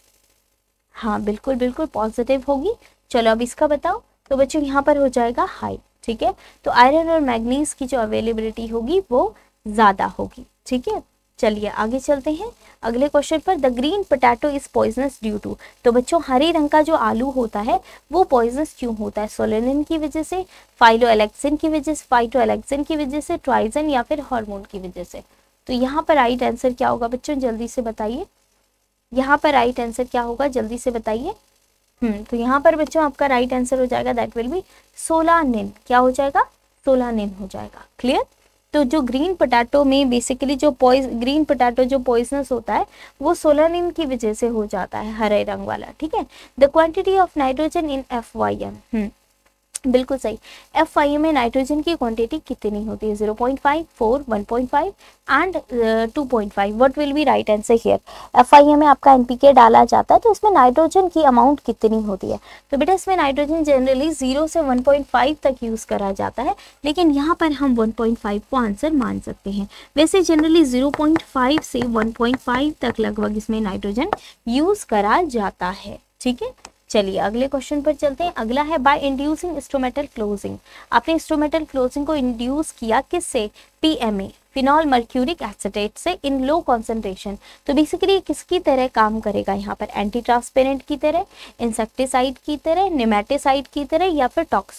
हाँ बिल्कुल बिल्कुल पॉजिटिव होगी। चलो अब इसका बताओ। तो बच्चों यहाँ पर हो जाएगा हाई, ठीक है। तो आयरन और मैग्नीज की जो अवेलेबिलिटी होगी वो ज्यादा होगी, ठीक है। चलिए आगे चलते हैं अगले क्वेश्चन पर। The green potato is poisonous due to. तो बच्चों हरे रंग का जो आलू होता है वो पॉइजनस क्यों होता है? सोलेनिन की वजह से, फाइटोएलेक्सिन की वजह से, फाइटोएलेक्सिन की वजह से, ट्राइजन या फिर हार्मोन की वजह से। तो यहाँ पर राइट आंसर क्या होगा बच्चों? जल्दी से बताइए, यहाँ पर राइट आंसर क्या होगा? जल्दी से बताइए। हम्म तो यहाँ पर बच्चों आपका राइट आंसर हो जाएगा दैट विल बी सोलानिन। क्या हो जाएगा? सोलानिन हो जाएगा। क्लियर? तो जो ग्रीन पोटैटो में बेसिकली जो पॉइज ग्रीन पोटैटो जो पॉइजनस होता है वो सोलानिन की वजह से हो जाता है, हरे रंग वाला, ठीक है। The quantity of nitrogen in F Y M. Hmm बिल्कुल सही। एफ आई एम में नाइट्रोजन की क्वांटिटी कितनी होती है? Zero point five, four, one point five and two point five. What will be right answer here? F I M में आपका एनपीके डाला जाता है तो इसमें नाइट्रोजन की अमाउंट कितनी होती है? तो बेटा इसमें नाइट्रोजन जनरली जीरो से वन पॉइंट फाइव तक यूज करा जाता है, लेकिन यहाँ पर हम वन पॉइंट फाइव को आंसर मान सकते हैं। वैसे जनरली जीरो पॉइंट फाइव से वन पॉइंट फाइव तक लगभग इसमें नाइट्रोजन यूज करा जाता है, ठीक है। चलिए अगले क्वेश्चन पर चलते हैं। अगला है बाय इंड्यूसिंग इंस्ट्रूमेंटल क्लोजिंग। आपने इंस्ट्रूमेंटल क्लोजिंग को इंड्यूस किया किससे? पीएमए, फिनॉल मर्क्यूरिक एसिटेट से इन लो कॉन्सेंट्रेशन। तो बेसिकली किसकी तरह काम करेगा यहाँ पर? एंटी ट्रांसपेरेंट की तरह, इंसेक्टिसाइड की तरह, निमेटिसाइड की तरह या फिर टॉक्सिक?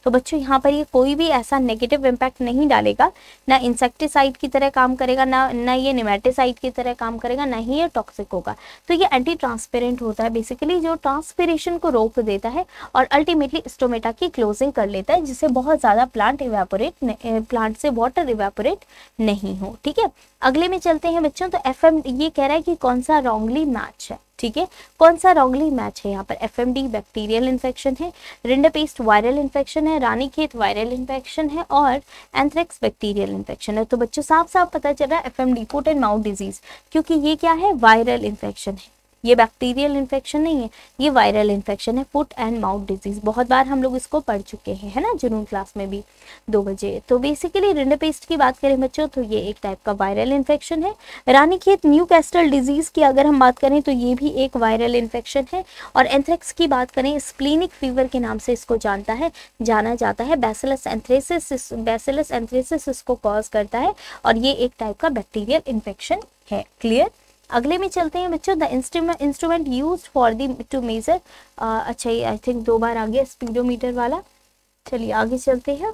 तो बच्चों यहाँ पर ये कोई भी ऐसा नेगेटिव इम्पैक्ट नहीं डालेगा, ना इंसेक्टिसाइड की तरह काम करेगा, ना ना ये निमेटिसाइड की तरह काम करेगा, ना ही ये टॉक्सिक होगा। तो ये एंटी ट्रांसपेरेंट होता है, बेसिकली जो ट्रांसपिरेशन को रोक देता है और अल्टीमेटली स्टोमेटा की क्लोजिंग कर लेता है, जिससे बहुत ज़्यादा प्लांट इवेपोरेट प्लांट से वाटर इवेपोरेट नहीं हो। ठीक है, अगले में चलते हैं बच्चों। तो एफ एम ये कह रहा है कि कौन सा रॉन्गली मैच है। ठीक है, कौन सा रॉन्गली मैच है यहाँ पर? F M D bacterial infection है, रिंडरपेस्ट वायरल इन्फेक्शन है, रानीखेत वायरल इन्फेक्शन है और एंथ्रेक्स बैक्टीरियल इन्फेक्शन है। तो बच्चों साफ साफ पता चल रहा है F M D, foot and mouth disease, क्योंकि ये क्या है? वायरल इन्फेक्शन है, ये बैक्टीरियल इन्फेक्शन नहीं है, ये वायरल इन्फेक्शन है, फुट एंड माउथ डिजीज। बहुत बार हम लोग इसको पढ़ चुके हैं, है ना, जुनून क्लास में भी दो बजे। तो बेसिकली रिंडरपेस्ट की बात करें बच्चों तो ये एक टाइप का वायरल इन्फेक्शन है। रानीखेत न्यूकैस्टल डिजीज की अगर हम बात करें तो ये भी एक वायरल इन्फेक्शन है। और एंथ्रेक्स की बात करें, स्प्लीनिक फीवर के नाम से इसको जानता है जाना जाता है। बैसिलस एंथ्रेसिस बैसिलस एंथ्रेसिस इसको कॉज करता है और ये एक टाइप का बैक्टीरियल इन्फेक्शन है। क्लियर? अगले में चलते हैं बच्चों। The instrument instrument used for the to measure, अच्छा ये आई थिंक दो बार आ गया स्पीडोमीटर वाला। चलिए आगे चलते हैं।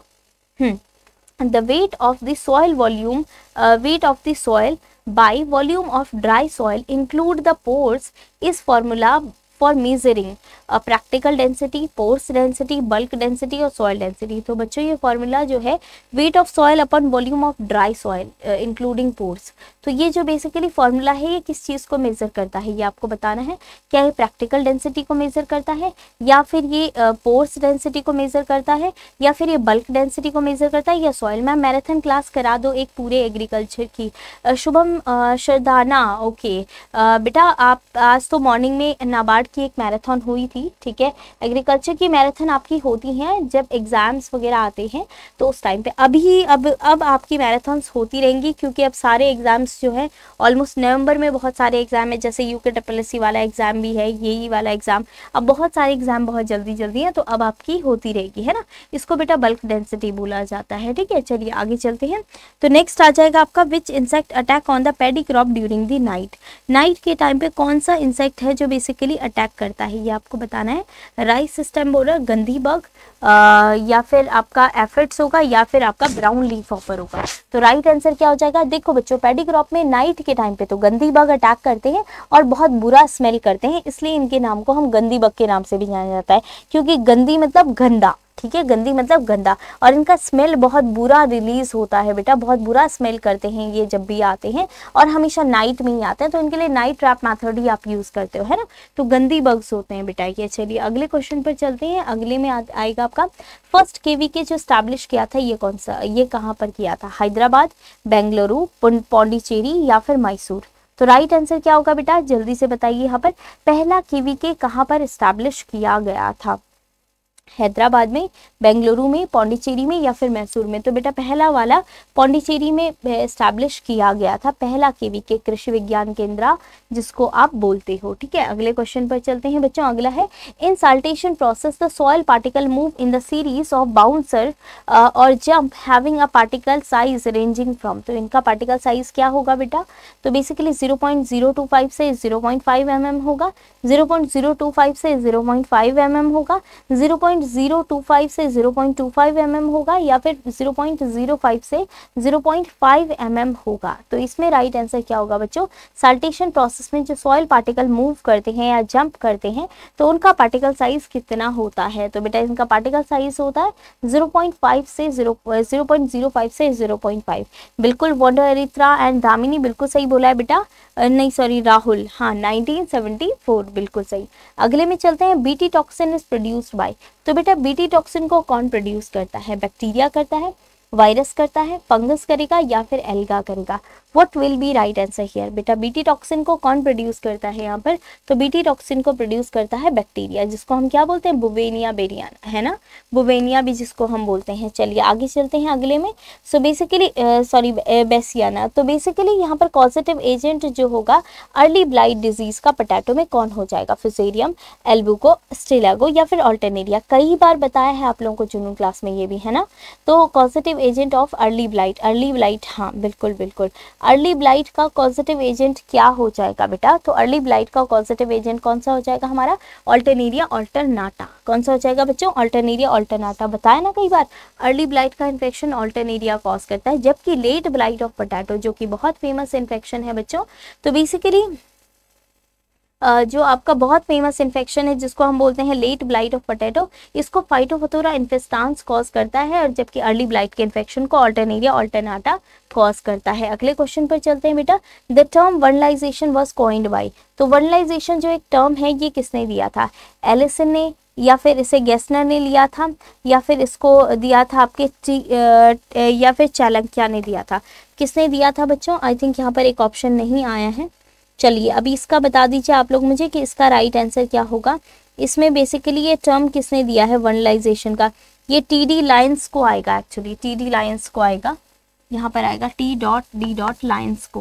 Hmm the weight of the soil volume weight of the soil by volume of dry soil include the pores is formula for measuring practical density, pores density, bulk density और soil density. तो बच्चों ये formula जो है weight of soil upon volume of dry soil including pores, तो ये जो basically formula है ये किस चीज़ को मेजर करता है ये आपको बताना है। क्या ये प्रैक्टिकल डेंसिटी को मेजर करता है, या फिर ये पोर्स डेंसिटी को मेजर करता है, या फिर ये बल्क डेंसिटी को मेजर करता है, या सॉइल? मैम मैराथन क्लास करा दो एक पूरे एग्रीकल्चर की। शुभम शरदाना, ओके बेटा आप आज तो मॉर्निंग में नाबार्ड की एक मैराथन हुई थी। ठीक है, एग्रीकल्चर की मैराथन आपकी होती हैं जब एग्जाम्स वगैरह आते हैं तो उस टाइम पे। अभी अब अब आपकी मैराथन्स होती रहेंगी क्योंकि अब सारे एग्जाम्स जो है ऑलमोस्ट नवंबर में बहुत सारे एग्जाम है, जैसे यूके ट्रिपल एस सी वाला एग्जाम भी है, यही वाला एग्जाम, अब बहुत सारे एग्जाम बहुत जल्दी जल्दी है तो अब आपकी होती रहेगी, है ना। इसको बेटा बल्क डेंसिटी बोला जाता है। ठीक है, चलिए आगे चलते हैं। तो नेक्स्ट आ जाएगा आपका which insect attack on the paddy crop during the night. Night के टाइम पे कौन सा इंसेक्ट है जो बेसिकली अटैक करता है ये आपको बताना है। Rice system borer, gundhi bug, आ, या फिर आपका एफिड्स होगा, या फिर आपका ब्राउन लीफ हॉपर होगा। तो राइट आंसर क्या हो जाएगा? देखो बच्चों पैडी क्रॉप में नाइट के टाइम पे तो गंदी बग अटैक करते हैं और बहुत बुरा स्मेल करते हैं, इसलिए इनके नाम को हम गंदी बग के नाम से भी जाना जाता है, क्योंकि गंदी मतलब गंदा। ठीक है, गंदी मतलब गंदा, और इनका स्मेल बहुत बुरा रिलीज होता है बेटा, बहुत बुरा स्मेल करते हैं ये जब भी आते हैं, और हमेशा नाइट में ही आते हैं, तो इनके लिए नाइट ट्रैप मेथड ही आप यूज करते हो, है ना। तो गंदी बग्स होते हैं बेटा ये। चलिए अगले क्वेश्चन पर चलते हैं। अगले में आ, आएगा आपका फर्स्ट केवीके जो स्टैब्लिश किया था ये कौन सा, ये कहाँ पर किया था? हैदराबाद, बेंगलुरु, पौंडीचेरी या फिर मैसूर? तो राइट आंसर क्या होगा बेटा, जल्दी से बताइए। यहाँ पर पहला केवीके कहाँ पर स्टैब्लिश किया गया था? हैदराबाद में, बेंगलुरु में, पौंडीचेरी में या फिर मैसूर में? तो बेटा पहला वाला पौंडीचेरी में एस्टैब्लिश किया गया था, पहला केवीके कृषि विज्ञान केंद्र जिसको आप बोलते हो। ठीक है, अगले क्वेश्चन पर चलते हैं बच्चों। अगला है in saltation process the soil particle move in the series of bouncer और jump having a particle size ranging from. तो इनका पार्टिकल साइज क्या होगा बेटा? तो basically zero point zero two five से zero point five M M होगा, zero point zero two five से zero point five M M होगा, zero point zero two five से zero point two five M M होगा, या फिर zero point zero five से zero point five M M होगा। तो इसमें राइट आंसर क्या होगा बच्चों? साल्टेशन प्रोसेस में जो सॉइल पार्टिकल मूव करते हैं या जंप करते हैं तो उनका पार्टिकल साइज कितना होता है? तो बेटा इनका पार्टिकल साइज होता है ज़ीरो पॉइंट फाइव से ज़ीरो पॉइंट ज़ीरो फाइव से ज़ीरो पॉइंट फाइव। बिल्कुल वंडर एरित्रा एंड दामिनी बिल्कुल सही बोला है बेटा, नहीं सॉरी राहुल, हाँ नाइनटीन सेवेंटी फोर बिल्कुल सही। अगले में चलते हैं BT toxin is produced by. तो बेटा बीटी टॉक्सिन को कौन प्रोड्यूस करता है? बैक्टीरिया करता है, वायरस करता है, फंगस करेगा या फिर एल्गा करेगा? What will be right answer here? बेटा बीटी टॉक्सिन को कौन प्रोड्यूस करता है यहाँ पर? तो बीटी टॉक्सिन को प्रोड्यूस करता है बैक्टीरिया, जिसको हम क्या बोलते हैं? बुवेनिया बेरियाना, है ना, बुवेनिया भी जिसको हम बोलते हैं। चलिए आगे चलते हैं अगले में। सो बेसिकली सॉरी बेसियाना। तो बेसिकली यहाँ पर कॉजेटिव एजेंट जो होगा अर्ली ब्लाइट डिजीज का पोटैटो में कौन हो जाएगा? फिसेरियम, एल्बुको, स्टेलागो या फिर ऑल्टरनेरिया? कई बार बताया है आप लोगों को जुनून क्लास में ये भी, है ना। तो causative agent of early blight, early blight, हाँ बिल्कुल बिल्कुल अर्ली ब्लाइट का कॉजेटिव एजेंट क्या हो जाएगा बेटा? तो अर्ली ब्लाइट का कॉजेटिव एजेंट कौन सा हो जाएगा हमारा? Alternaria alternata. कौन सा हो जाएगा बच्चों? Alternaria alternata. बताया ना कई बार, अर्ली ब्लाइट का इन्फेक्शन अल्टरनेरिया कॉज करता है, जबकि लेट ब्लाइट ऑफ पोटैटो जो कि बहुत फेमस इन्फेक्शन है बच्चों, तो बेसिकली Uh, जो आपका बहुत फेमस इन्फेक्शन है जिसको हम बोलते हैं लेट ब्लाइट ऑफ पोटैटो, इसको फाइटोफथोरा इन्फेस्टांस कॉज करता है, और जबकि अर्ली ब्लाइट के इन्फेक्शन को अल्टरनेरिया अल्टरनाटा कॉज करता है। अगले क्वेश्चन पर चलते हैं बेटा। The term vernalization was coined by, तो वर्नलाइजेशन जो एक टर्म है ये किसने दिया था? एलिसन ने, या फिर इसे गेस्नर ने लिया था, या फिर इसको दिया था आपके या फिर चाणक्य ने दिया था? किसने दिया था बच्चों? आई थिंक यहाँ पर एक ऑप्शन नहीं आया है। चलिए अभी इसका बता दीजिए आप लोग मुझे कि इसका राइट आंसर क्या होगा। इसमें बेसिकली ये टर्म किसने दिया है वर्नलाइजेशन का? ये टी डी लाइन्स को आएगा, एक्चुअली टी डी लाइन्स को आएगा, यहाँ पर आएगा T dot D dot lines को।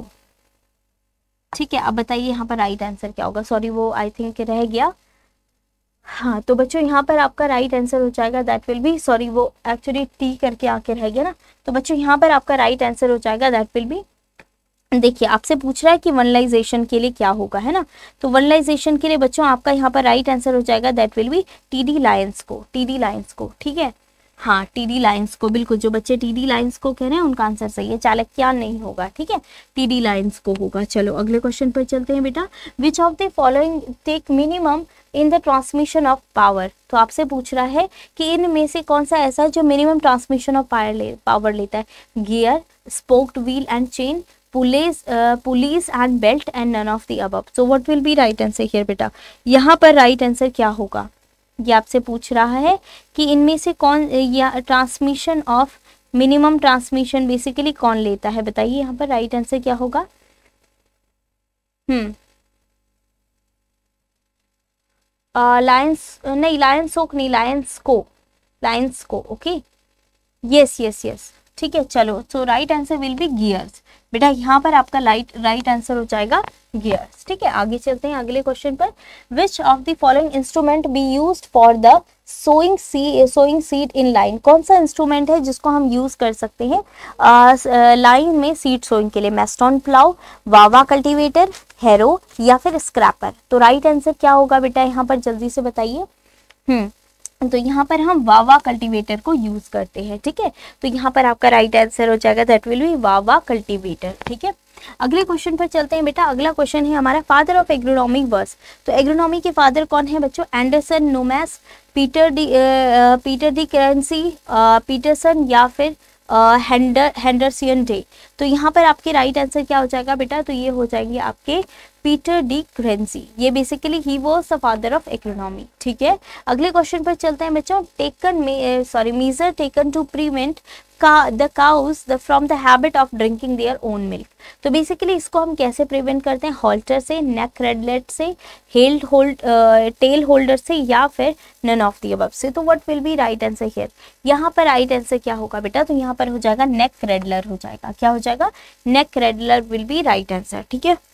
ठीक है, अब बताइए यहाँ पर राइट आंसर क्या होगा? सॉरी वो आई थिंक रह गया। हाँ तो बच्चों यहाँ पर आपका राइट आंसर हो जाएगा दैट विल बी, सॉरी वो एक्चुअली टी करके आके रह गया ना, तो बच्चों यहाँ पर आपका राइट आंसर हो जाएगा दैट विल बी, देखिए आपसे पूछ रहा है कि वर्नलाइजेशन के लिए क्या होगा, है ना, तो वर्नलाइजेशन के लिए बच्चों आपका यहाँ पर राइट आंसर हो जाएगा that will be T D lines को, टी डी लाइन्स को। ठीक है, हाँ टी डी लाइन्स को, बिल्कुल जो बच्चे टी डी लाइन्स को कह रहे हैं उनका आंसर सही है, चाणक्य नहीं होगा। ठीक है, टी डी लाइन्स को होगा। चलो अगले क्वेश्चन पर चलते हैं बेटा। Which of the following take minimum in the transmission of power, तो आपसे पूछ रहा है कि इनमें से कौन सा ऐसा है जो मिनिमम ट्रांसमिशन ऑफ पावर ले पावर लेता है? Gear, spoked wheel and chain, pulleys pulleys and belt and none of the above. So what will be right answer here बेटा? यहाँ पर राइट आंसर क्या होगा? ये आपसे पूछ रहा है कि इनमें से कौन या transmission of minimum transmission basically कौन लेता है? बताइए यहाँ पर राइट आंसर क्या होगा? हम्म लायंस नहीं, लायंस ओक नहीं, लायंस को, लायंस को। ओके, यस यस यस, ठीक है। चलो so right answer will be gears बेटा, यहाँ पर आपका राइट राइट आंसर हो जाएगा गियर्स। ठीक है, आगे चलते हैं अगले क्वेश्चन पर। Which of the following instrument be used for the sowing see sowing seed in line? कौन सा इंस्ट्रूमेंट है जिसको हम यूज कर सकते हैं लाइन में सीड सोइंग के लिए? मेस्टोन प्लाउ, वावा कल्टीवेटर, हैरो या फिर स्क्रैपर? तो राइट आंसर क्या होगा बेटा यहाँ पर? जल्दी से बताइए। हम्म तो यहाँ पर हम वावा कल्टीवेटर को यूज करते हैं। ठीक है, तो यहाँ पर आपका राइट आंसर हो जाएगा दैट विल बी वावा कल्टीवेटर। ठीक है, अगले क्वेश्चन पर चलते हैं बेटा। अगला क्वेश्चन है हमारा फादर ऑफ एग्रोनॉमी वर्स, तो एग्रोनॉमी के फादर कौन है बच्चों? एंडरसन, नोमैस, Peter de Peter de Crescenzi, Peterson या फिर हैंडर हैंडरसियन डे? तो यहाँ पर आपके राइट आंसर क्या हो जाएगा बेटा? तो ये हो जाएंगे आपके पीटर डी करेंसी। ये बेसिकली ही was the father of economy. ठीक है, अगले क्वेश्चन पर चलते हैं बच्चों। Taken sorry measure taken to prevent का the cows the from the habit of drinking their own milk? तो बेसिकली इसको हम कैसे प्रिवेंट करते हैं? हॉल्टर से, नेक रेडलेट से, हेल्ड होल्ड टेल होल्डर से या फिर नन ऑफ द अबव से? तो what will be right answer here? यहाँ पर राइट आंसर क्या होगा बेटा? तो यहाँ पर हो जाएगा नेक रेडलर हो जाएगा। क्या हो जाएगा? Neck cradle will be right answer. ठीक है,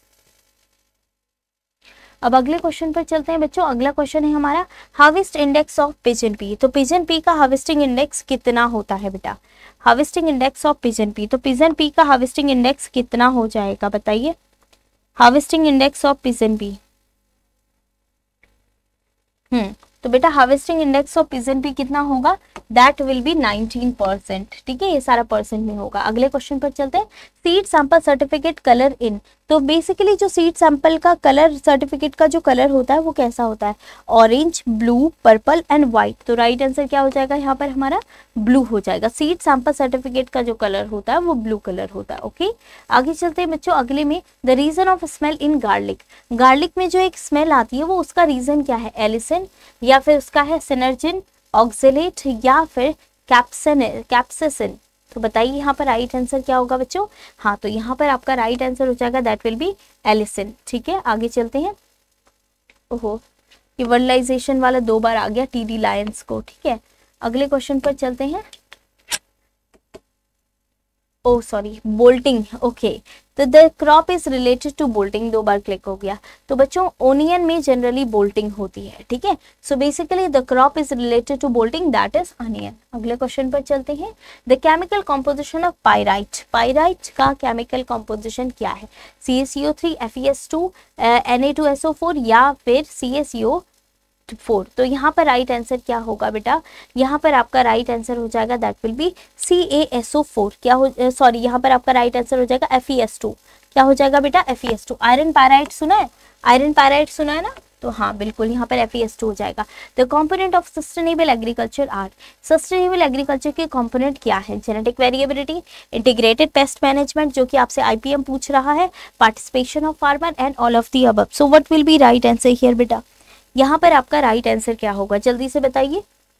अब अगले क्वेश्चन पर चलते हैं बच्चों। अगला क्वेश्चन है हमारा harvest index of pigeon pea. तो पिजन पी का हार्वेस्टिंग इंडेक्स कितना होता है बेटा? Harvesting index of pigeon pea, तो पिजन पी का हार्वेस्टिंग इंडेक्स कितना हो जाएगा बताइए? Harvesting index of pigeon pea, hmm तो बेटा harvesting index of pigeon pea कितना होगा? That will be nineteen percent. ठीक है, ये सारा परसेंट में होगा। अगले क्वेश्चन पर चलते हैं। Seed sample certificate colour in, तो बेसिकली जो सीड सैंपल का कलर सर्टिफिकेट का जो कलर होता है वो कैसा होता है? Orange, blue, purple and white. तो राइट आंसर क्या हो जाएगा यहाँ पर हमारा? ब्लू हो जाएगा। सीड सैंपल सर्टिफिकेट का जो कलर होता है वो ब्लू कलर होता है। ओके, आगे चलते हैं बच्चों अगले में। The reason of smell in garlic, garlic में जो एक स्मेल आती है वो उसका रीजन क्या है? एलिसिन या फिर उसका है सिनर्जिन, ऑक्जेलेट या फिर कैप्सन कैप्सिसिन? तो बताइए यहाँ पर राइट आंसर क्या होगा बच्चों? हाँ तो यहाँ पर आपका राइट आंसर हो जाएगा दैट विल बी एलिसिन। ठीक है, आगे चलते हैं। ओहो, ये वर्नलाइजेशन वाला दो बार आ गया टी डी लायंस को। ठीक है, अगले क्वेश्चन पर चलते हैं। ओ सॉरी, बोल्टिंग, ओके, तो the crop is related to bolting, दो बार क्लिक हो गया। तो बच्चों ओनियन में जनरली बोल्टिंग होती है, ठीक है। So basically the crop is related to bolting, that is onion. अगले क्वेश्चन पर चलते हैं। The chemical composition of pyrite, pyrite का केमिकल कॉम्पोजिशन क्या है? C A C O three, F E S two, N A two S O four या फिर सी A C O four. तो यहाँ पर राइट आंसर क्या होगा बेटा? यहाँ पर आपका राइट आंसर हो जाएगा that will be C A S O four. क्या हो, सॉरी, यहाँ पर आपका राइट आंसर हो जाएगा एफ ई एस टू। क्या हो जाएगा बेटा? F E S two. Iron pyrite सुना है? आयरन पायराइट सुना है ना? तो हाँ बिल्कुल, यहाँ पर एफ ई एस टू हो जाएगा। The component of sustainable agriculture are, sustainable agriculture के कंपोनेंट क्या है? Genetic variability, integrated pest management जो कि आपसे आई पी एम पूछ रहा है, participation of farmer and all of the above. So what will be right answer here बेटा? यहाँ पर आपका राइट आंसर क्या होगा, जल्दी से बताइए।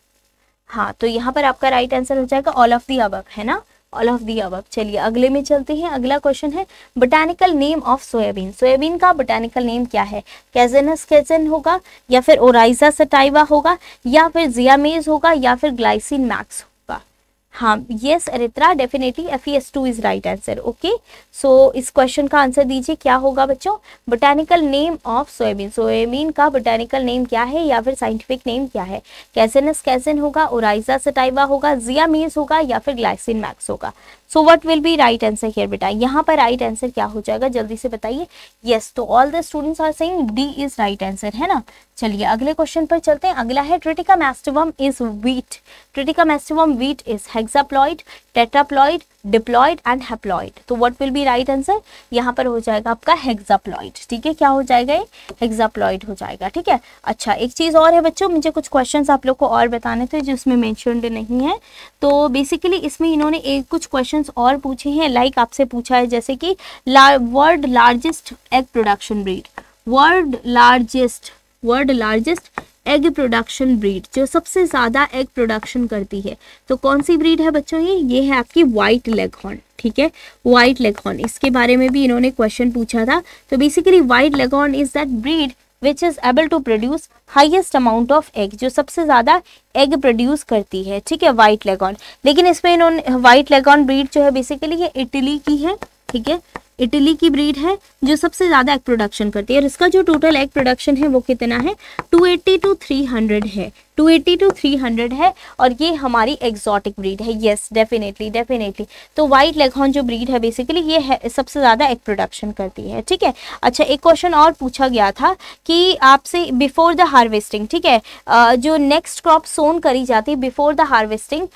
हाँ, तो यहाँ पर आपका राइट आंसर हो जाएगा ऑल ऑफ दी अबव, है ना? All of the above. चलिए अगले में चलते हैं। अगला क्वेश्चन है botanical name of soybean, soybean का बोटानिकल नेम क्या है? कैजेनस कैजेन होगा, या फिर ओराइजा सटाइवा होगा, या फिर जियामेज होगा, या फिर ग्लाइसिन मैक्स होगा? हाँ, yes Aritra, definitely F E S two is right answer. Okay, so इस क्वेश्चन का आंसर दीजिए, क्या होगा बच्चों? Botanical name of soybean, soybean का बोटानिकल नेम क्या है या फिर साइंटिफिक नेम क्या है? कैसेनस कैसेन होगा, ओराइजा सटाइवा होगा, जियामेज होगा, या फिर ग्लाइसिन मैक्स होगा? So what will be right answer here बेटा? यहाँ पर राइट आंसर क्या हो जाएगा, जल्दी से बताइए। यस, तो all the students are saying D is right answer, है ना? चलिए अगले क्वेश्चन पर चलते हैं। अगला है Triticum aestivum is wheat, Triticum aestivum wheat is hexaploid, tetraploid, diploid and haploid. तो what will be right answer? यहाँ पर हो जाएगा आपका हेक्साप्लॉइड, ठीक है। क्या हो जाएगा? ये हेक्साप्लॉइड हो जाएगा, ठीक है। अच्छा, एक चीज और है बच्चों, मुझे कुछ क्वेश्चन्स आप लोग को और बताने थे जिसमें मेंशन्ड नहीं है। तो बेसिकली इसमें इन्होंने एक कुछ क्वेश्चंस और पूछे हैं, लाइक आपसे पूछा है जैसे कि world largest egg production breed, world largest world largest egg production breed, जो सबसे ज्यादा एग प्रोडक्शन करती है, तो कौन सी ब्रीड है बच्चों? ये ये है आपकी व्हाइट लेगहॉर्न, ठीक है, व्हाइट लेगहॉर्न। इसके बारे में भी इन्होंने क्वेश्चन पूछा था। तो basically white Leghorn is that breed which is able to produce highest amount of egg, जो सबसे ज्यादा एग प्रोड्यूस करती है, ठीक है, व्हाइट लेगहॉर्न। लेकिन इसमें इन्होंने व्हाइट लेगहॉर्न ब्रीड जो है बेसिकली ये इटली की है, ठीक है, इटली की ब्रीड है जो सबसे ज्यादा एग प्रोडक्शन करती है। और इसका जो टोटल एग प्रोडक्शन है वो कितना है? Two eighty to three hundred है, two eighty to three hundred है, और ये हमारी एग्जॉटिक ब्रीड है। Yes, definitely definitely. तो व्हाइट लेगहॉर्न जो ब्रीड है बेसिकली ये है सबसे ज्यादा एग प्रोडक्शन करती है, ठीक है। अच्छा, एक क्वेश्चन और पूछा गया था कि आपसे बिफोर द हार्वेस्टिंग, ठीक है, जो नेक्स्ट क्रॉप सोन करी जाती है before the harvesting,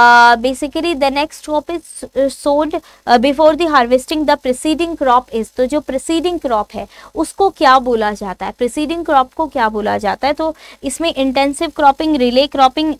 basically the next crop is sown before the harvesting, the preceding crop is, तो जो प्रिसीडिंग क्रॉप है उसको क्या बोला जाता है? प्रिसीडिंग क्रॉप को क्या बोला जाता है? तो इसमें इंटेंसिव क्रॉपिंग, रिले क्रॉपिंग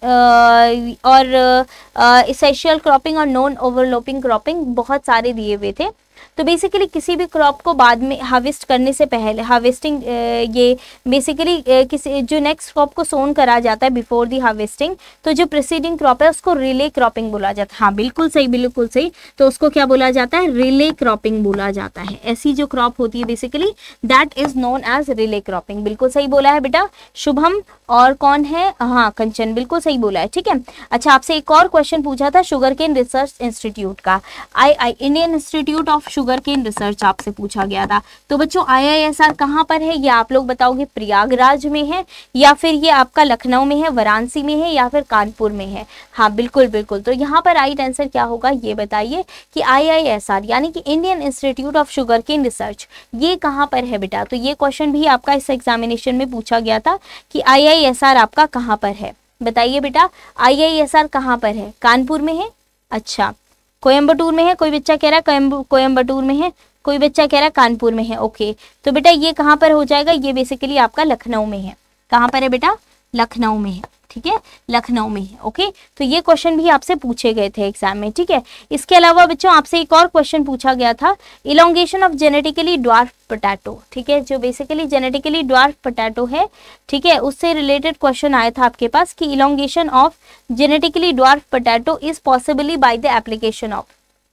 और एसेंशियल क्रॉपिंग और नॉन ओवरलैपिंग क्रॉपिंग बहुत सारे दिए हुए थे। तो बेसिकली किसी भी क्रॉप को बाद में हार्वेस्ट करने से पहले, हार्वेस्टिंग ये बेसिकली किसी जो नेक्स्ट क्रॉप को सोन करा जाता है बिफोर दी हार्वेस्टिंग, तो जो प्रीसीडिंग क्रॉप है उसको रिले क्रॉपिंग बोला जाता है। हाँ बिल्कुल सही, बिल्कुल सही। तो उसको क्या बोला जाता है? रिले क्रॉपिंग बोला जाता है। ऐसी जो क्रॉप होती है basically that is known as relay cropping. बिल्कुल सही बोला है बेटा शुभम। और कौन है? हाँ कंचन, बिल्कुल सही बोला है, ठीक है। अच्छा, आपसे एक और क्वेश्चन पूछा था शुगर केन रिसर्च इंस्टीट्यूट का, I I Indian Institute of Sugar Cane Research आपसे पूछा गया था। तो बच्चों आई आई एस आर कहाँ पर है? ये आप लोग बताओगे प्रयागराज में है, या फिर ये आपका लखनऊ में है, वाराणसी में है, या फिर कानपुर में है? हाँ बिल्कुल बिल्कुल। तो यहाँ पर राइट आंसर क्या होगा ये बताइए कि आई आई एस आर यानी कि Indian Institute of Sugar Cane Research ये कहाँ पर है बेटा? तो ये क्वेश्चन भी आपका इस एग्जामिनेशन में पूछा गया था कि आई आई एस आर आपका कहाँ पर है, बताइए बेटा। आई आई एस आर कहाँ पर है? कानपुर में है? अच्छा, कोयम्बटूर में है? कोई बच्चा कह रहा है कोयम्बटूर में है, कोई बच्चा कह रहा है कानपुर में है। ओके, तो बेटा ये कहाँ पर हो जाएगा? ये बेसिकली आपका लखनऊ में है। कहाँ पर है बेटा? लखनऊ में है, ठीक है, लखनऊ में है। ओके, तो ये क्वेश्चन भी आपसे पूछे गए थे एग्जाम में, ठीक है। इसके अलावा बच्चों आपसे एक और क्वेश्चन पूछा गया था, elongation of genetically dwarf potato, ठीक है, जो बेसिकली जेनेटिकली ड्वार्फ पोटैटो है, ठीक है, उससे रिलेटेड क्वेश्चन आया था आपके पास कि elongation of genetically dwarf potato is possibly by the application of,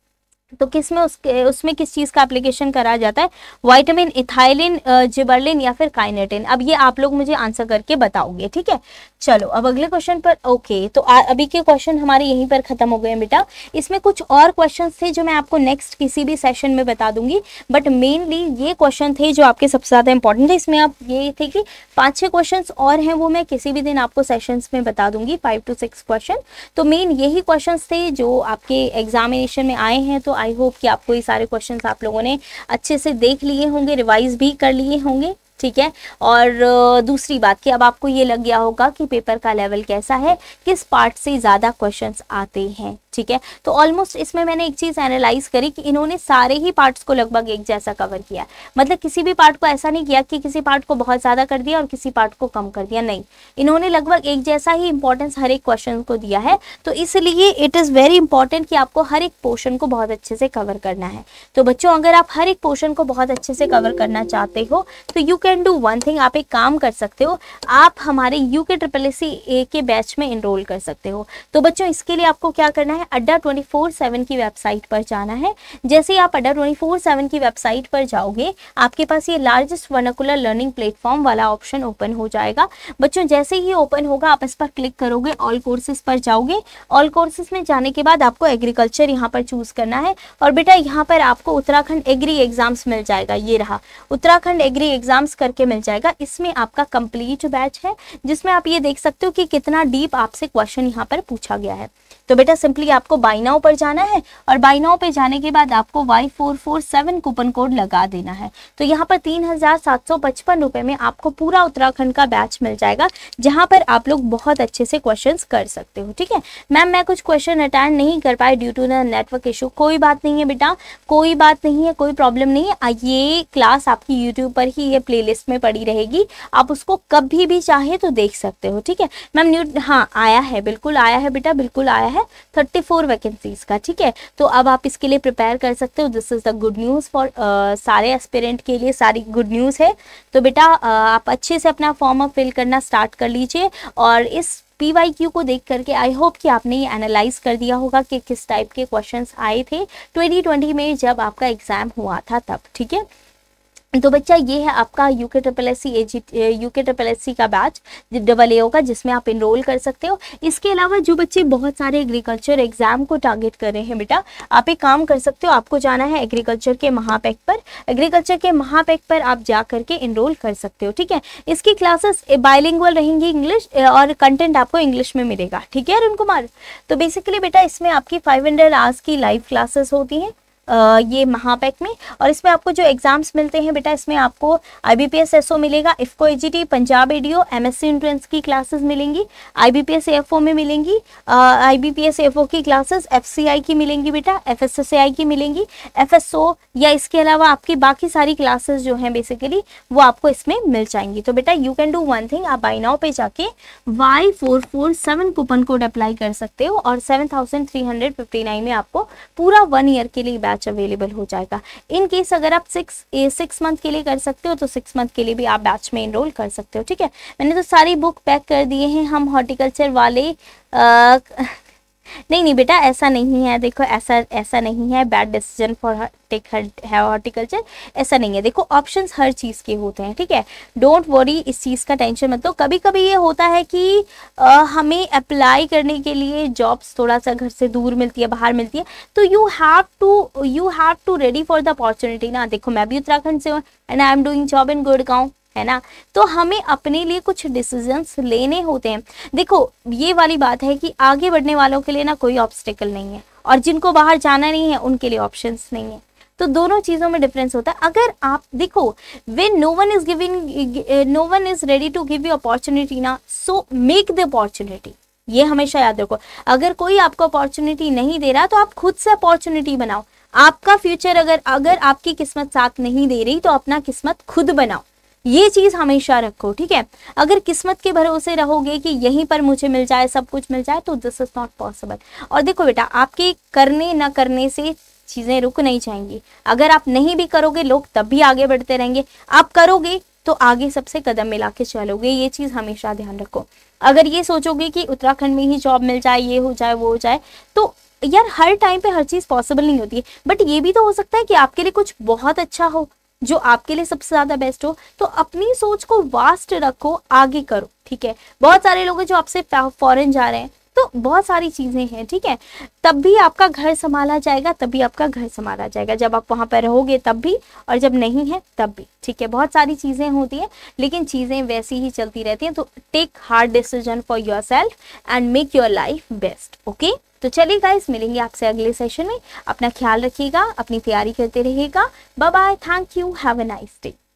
तो किस में उसके उसमें किस चीज़ का एप्लीकेशन करा जाता है, विटामिन, इथाइलिन, जिबरलिन या फिर काइनेटिन। अब ये आप लोग मुझे आंसर करके बताओगे, ठीक है। चलो अब अगले क्वेश्चन पर। ओके, तो आ, अभी के क्वेश्चन हमारे यहीं पर खत्म हो गए हैं बेटा। इसमें कुछ और क्वेश्चन थे जो मैं आपको नेक्स्ट किसी भी सेशन में बता दूंगी, बट मेनली ये क्वेश्चन थे जो आपके सबसे ज़्यादा इंपॉर्टेंट थे। इसमें आप ये थे कि पाँच छः क्वेश्चन और हैं, वो मैं किसी भी दिन आपको सेशंस में बता दूंगी, फाइव टू सिक्स क्वेश्चन। तो मेन यही क्वेश्चन थे जो आपके एग्जामिनेशन में आए हैं। तो आई होप कि आपको ये सारे क्वेश्चंस आप लोगों ने अच्छे से देख लिए होंगे, रिवाइज भी कर लिए होंगे, ठीक है। और दूसरी बात कि अब आपको ये लग गया होगा कि पेपर का लेवल कैसा है, किस पार्ट से ज़्यादा क्वेश्चंस आते हैं, ठीक है। तो ऑलमोस्ट इसमें मैंने एक चीज़ एनालाइज करी कि इन्होंने सारे ही पार्ट्स को लगभग एक जैसा कवर किया, मतलब किसी भी पार्ट को ऐसा नहीं किया कि किसी पार्ट को बहुत ज़्यादा कर दिया और किसी पार्ट को कम कर दिया, नहीं, इन्होंने लगभग एक जैसा ही इंपॉर्टेंस हर एक क्वेश्चन को दिया है। तो इसलिए इट इज़ वेरी इंपॉर्टेंट कि आपको हर एक पोर्शन को बहुत अच्छे से कवर करना है। तो बच्चों अगर आप हर एक पोर्शन को बहुत अच्छे से कवर करना चाहते हो तो you can do one thing, आप एक काम कर सकते हो, आप हमारे UK triple S C A के बैच में इनरोल कर सकते हो। तो बच्चों इसके लिए आपको क्या करना है, अड्डा ट्वेंटी फोर सेवन की वेबसाइट पर जाना है। जैसे ही आप अड्डा ट्वेंटी फोर सेवन की वेबसाइट पर जाओगे, आपके पास ये लार्जेस्ट वर्नाकुलर लर्निंग प्लेटफॉर्म वाला ऑप्शन ओपन हो जाएगा। बच्चों जैसे ही ओपन होगा आप इस पर क्लिक करोगे, ऑल कोर्सेज पर जाओगे। ऑल कोर्सेज में जाने के बाद आपको एग्रीकल्चर यहाँ पर चूज करना है और बेटा यहाँ पर आपको उत्तराखंड एग्री एग्जाम्स मिल जाएगा। ये रहा उत्तराखंड एग्री एग्जाम्स करके मिल जाएगा। इसमें आपका कंप्लीट बैच है जिसमें आप ये देख सकते हो कि कितना डीप आपसे क्वेश्चन यहाँ पर पूछा गया है। तो बेटा सिंपली आपको बाय नाउ पर जाना है और बाय नाउ पे जाने के बाद आपको Y four four seven coupon code लगा देना है। तो यहाँ पर तीन हजार सात सौ पचपन रुपए में आपको पूरा उत्तराखंड का बैच मिल जाएगा, जहाँ पर आप लोग बहुत अच्छे से क्वेश्चंस कर सकते हो, ठीक है। मैम मैं कुछ क्वेश्चन अटेंड नहीं कर पाए due to the network issue, कोई बात नहीं है बेटा, कोई बात नहीं है, कोई प्रॉब्लम नहीं है। ये क्लास आपकी यूट्यूब पर ही ये प्लेलिस्ट में पड़ी रहेगी, आप उसको कभी भी चाहे तो देख सकते हो, ठीक है। मैम न्यू हाँ आया है, बिल्कुल आया है बेटा, बिल्कुल आया है थर्टी फोर वैकेंसीज का, ठीक है। तो अब आप इसके लिए प्रिपेयर कर सकते हो। This is the good news for सारे एस्पिरेंट के लिए, सारी गुड न्यूज़ है। तो बेटा uh, आप अच्छे से अपना फॉर्म अप फिल करना स्टार्ट कर लीजिए और इस पी वाई क्यू को देख करके आई होप कि आपने ये एनालाइज कर दिया होगा कि किस टाइप के क्वेश्चंस आए थे ट्वेंटी ट्वेंटी में जब आपका एग्जाम हुआ था तब, ठीक है। तो बच्चा ये है आपका UK triple S C UK triple S C का बैच डबल ए का, जिसमें आप इनरोल कर सकते हो। इसके अलावा जो बच्चे बहुत सारे एग्रीकल्चर एग्जाम को टारगेट कर रहे हैं बेटा, आप एक काम कर सकते हो, आपको जाना है एग्रीकल्चर के महापैक पर। एग्रीकल्चर के महापैक पर आप जा करके इनरोल कर सकते हो, ठीक है। इसकी क्लासेस बाइलिंगुअल रहेंगी, इंग्लिश और कंटेंट आपको इंग्लिश में मिलेगा, ठीक है अरुण कुमार। तो बेसिकली बेटा इसमें आपकी फाइव हंड्रेड आवर्स की लाइव क्लासेस होती हैं Uh, ये महापैक में, और इसमें आपको जो एग्जाम्स मिलते हैं बेटा, इसमें आपको आईबीपीएस एसओ मिलेगा, IFFCO AGT, Punjab ADO, MSC entrance की क्लासेस मिलेंगी, आईबीपीएस एएफओ में मिलेंगी, आईबीपीएस एएफओ की क्लासेस, एफसीआई की मिलेंगी बेटा, एफएसएसएआई की मिलेंगी, एफएसओ या इसके अलावा आपकी बाकी सारी क्लासेस जो हैं बेसिकली वो आपको इसमें मिल जाएंगी। तो बेटा you can do one thing, आप बाय नाउ पे जाके Y four four seven coupon code apply कर सकते हो और seven thousand three hundred fifty nine में आपको पूरा वन ईयर के लिए बैच अवेलेबल हो जाएगा। इन केस अगर आप सिक्स सिक्स मंथ के लिए कर सकते हो तो सिक्स मंथ के लिए भी आप बैच में इनरोल कर सकते हो, ठीक है। मैंने तो सारी बुक पैक कर दिए हैं हम हॉर्टिकल्चर वाले। आ, नहीं नहीं बेटा ऐसा नहीं है, देखो ऐसा ऐसा नहीं है, bad decision for tech horticulture ऐसा नहीं है। देखो ऑप्शंस हर चीज़ के होते हैं, ठीक है, डोंट वरी, इस चीज़ का टेंशन मत लो। कभी कभी ये होता है कि आ, हमें अप्लाई करने के लिए जॉब्स थोड़ा सा घर से दूर मिलती है, बाहर मिलती है, तो you have to you have to ready for the opportunity ना। देखो मैं भी उत्तराखंड से हूँ and I am doing job in Gurgaon, है ना, तो हमें अपने लिए कुछ डिसीजंस लेने होते हैं। देखो ये वाली बात है कि आगे बढ़ने वालों के लिए ना कोई ऑब्स्टिकल नहीं है और जिनको बाहर जाना नहीं है उनके लिए ऑप्शंस नहीं है, तो दोनों चीजों में डिफरेंस होता है। अगर आप देखो when no one is giving no one is ready to give you opportunity ना, सो मेक द अपॉर्चुनिटी, ये हमेशा याद रखो। अगर कोई आपको अपॉर्चुनिटी नहीं दे रहा तो आप खुद से अपॉर्चुनिटी बनाओ। आपका फ्यूचर अगर अगर आपकी किस्मत साथ नहीं दे रही तो अपना किस्मत खुद बनाओ, ये चीज हमेशा रखो, ठीक है। अगर किस्मत के भरोसे रहोगे कि यहीं पर मुझे मिल जाए, सब कुछ मिल जाए, तो दिस इज नॉट पॉसिबल। और देखो बेटा आपके करने ना करने से चीजें रुक नहीं जाएंगी। अगर आप नहीं भी करोगे लोग तब भी आगे बढ़ते रहेंगे, आप करोगे तो आगे सबसे कदम मिला के चलोगे, ये चीज हमेशा ध्यान रखो। अगर ये सोचोगे कि उत्तराखंड में ही जॉब मिल जाए, ये हो जाए, वो हो जाए, तो यार हर टाइम पे हर चीज पॉसिबल नहीं होती है, बट ये भी तो हो सकता है कि आपके लिए कुछ बहुत अच्छा हो, जो आपके लिए सबसे ज्यादा बेस्ट हो। तो अपनी सोच को वास्ट रखो, आगे करो, ठीक है। बहुत सारे लोग हैं जो आपसे फॉरेन जा रहे हैं, तो बहुत सारी चीजें हैं, ठीक है। तब भी आपका घर संभाला जाएगा, तभी आपका घर संभाला जाएगा, जब आप वहां पर रहोगे तब भी, और जब नहीं है तब भी, ठीक है। बहुत सारी चीजें होती हैं, लेकिन चीजें वैसी ही चलती रहती हैं। तो take hard decision for yourself and make your life best, okay. तो चलिए गाइस, मिलेंगे आपसे अगले सेशन में। अपना ख्याल रखिएगा, अपनी तैयारी करते रहिएगा। Bye bye, thank you, have a nice day.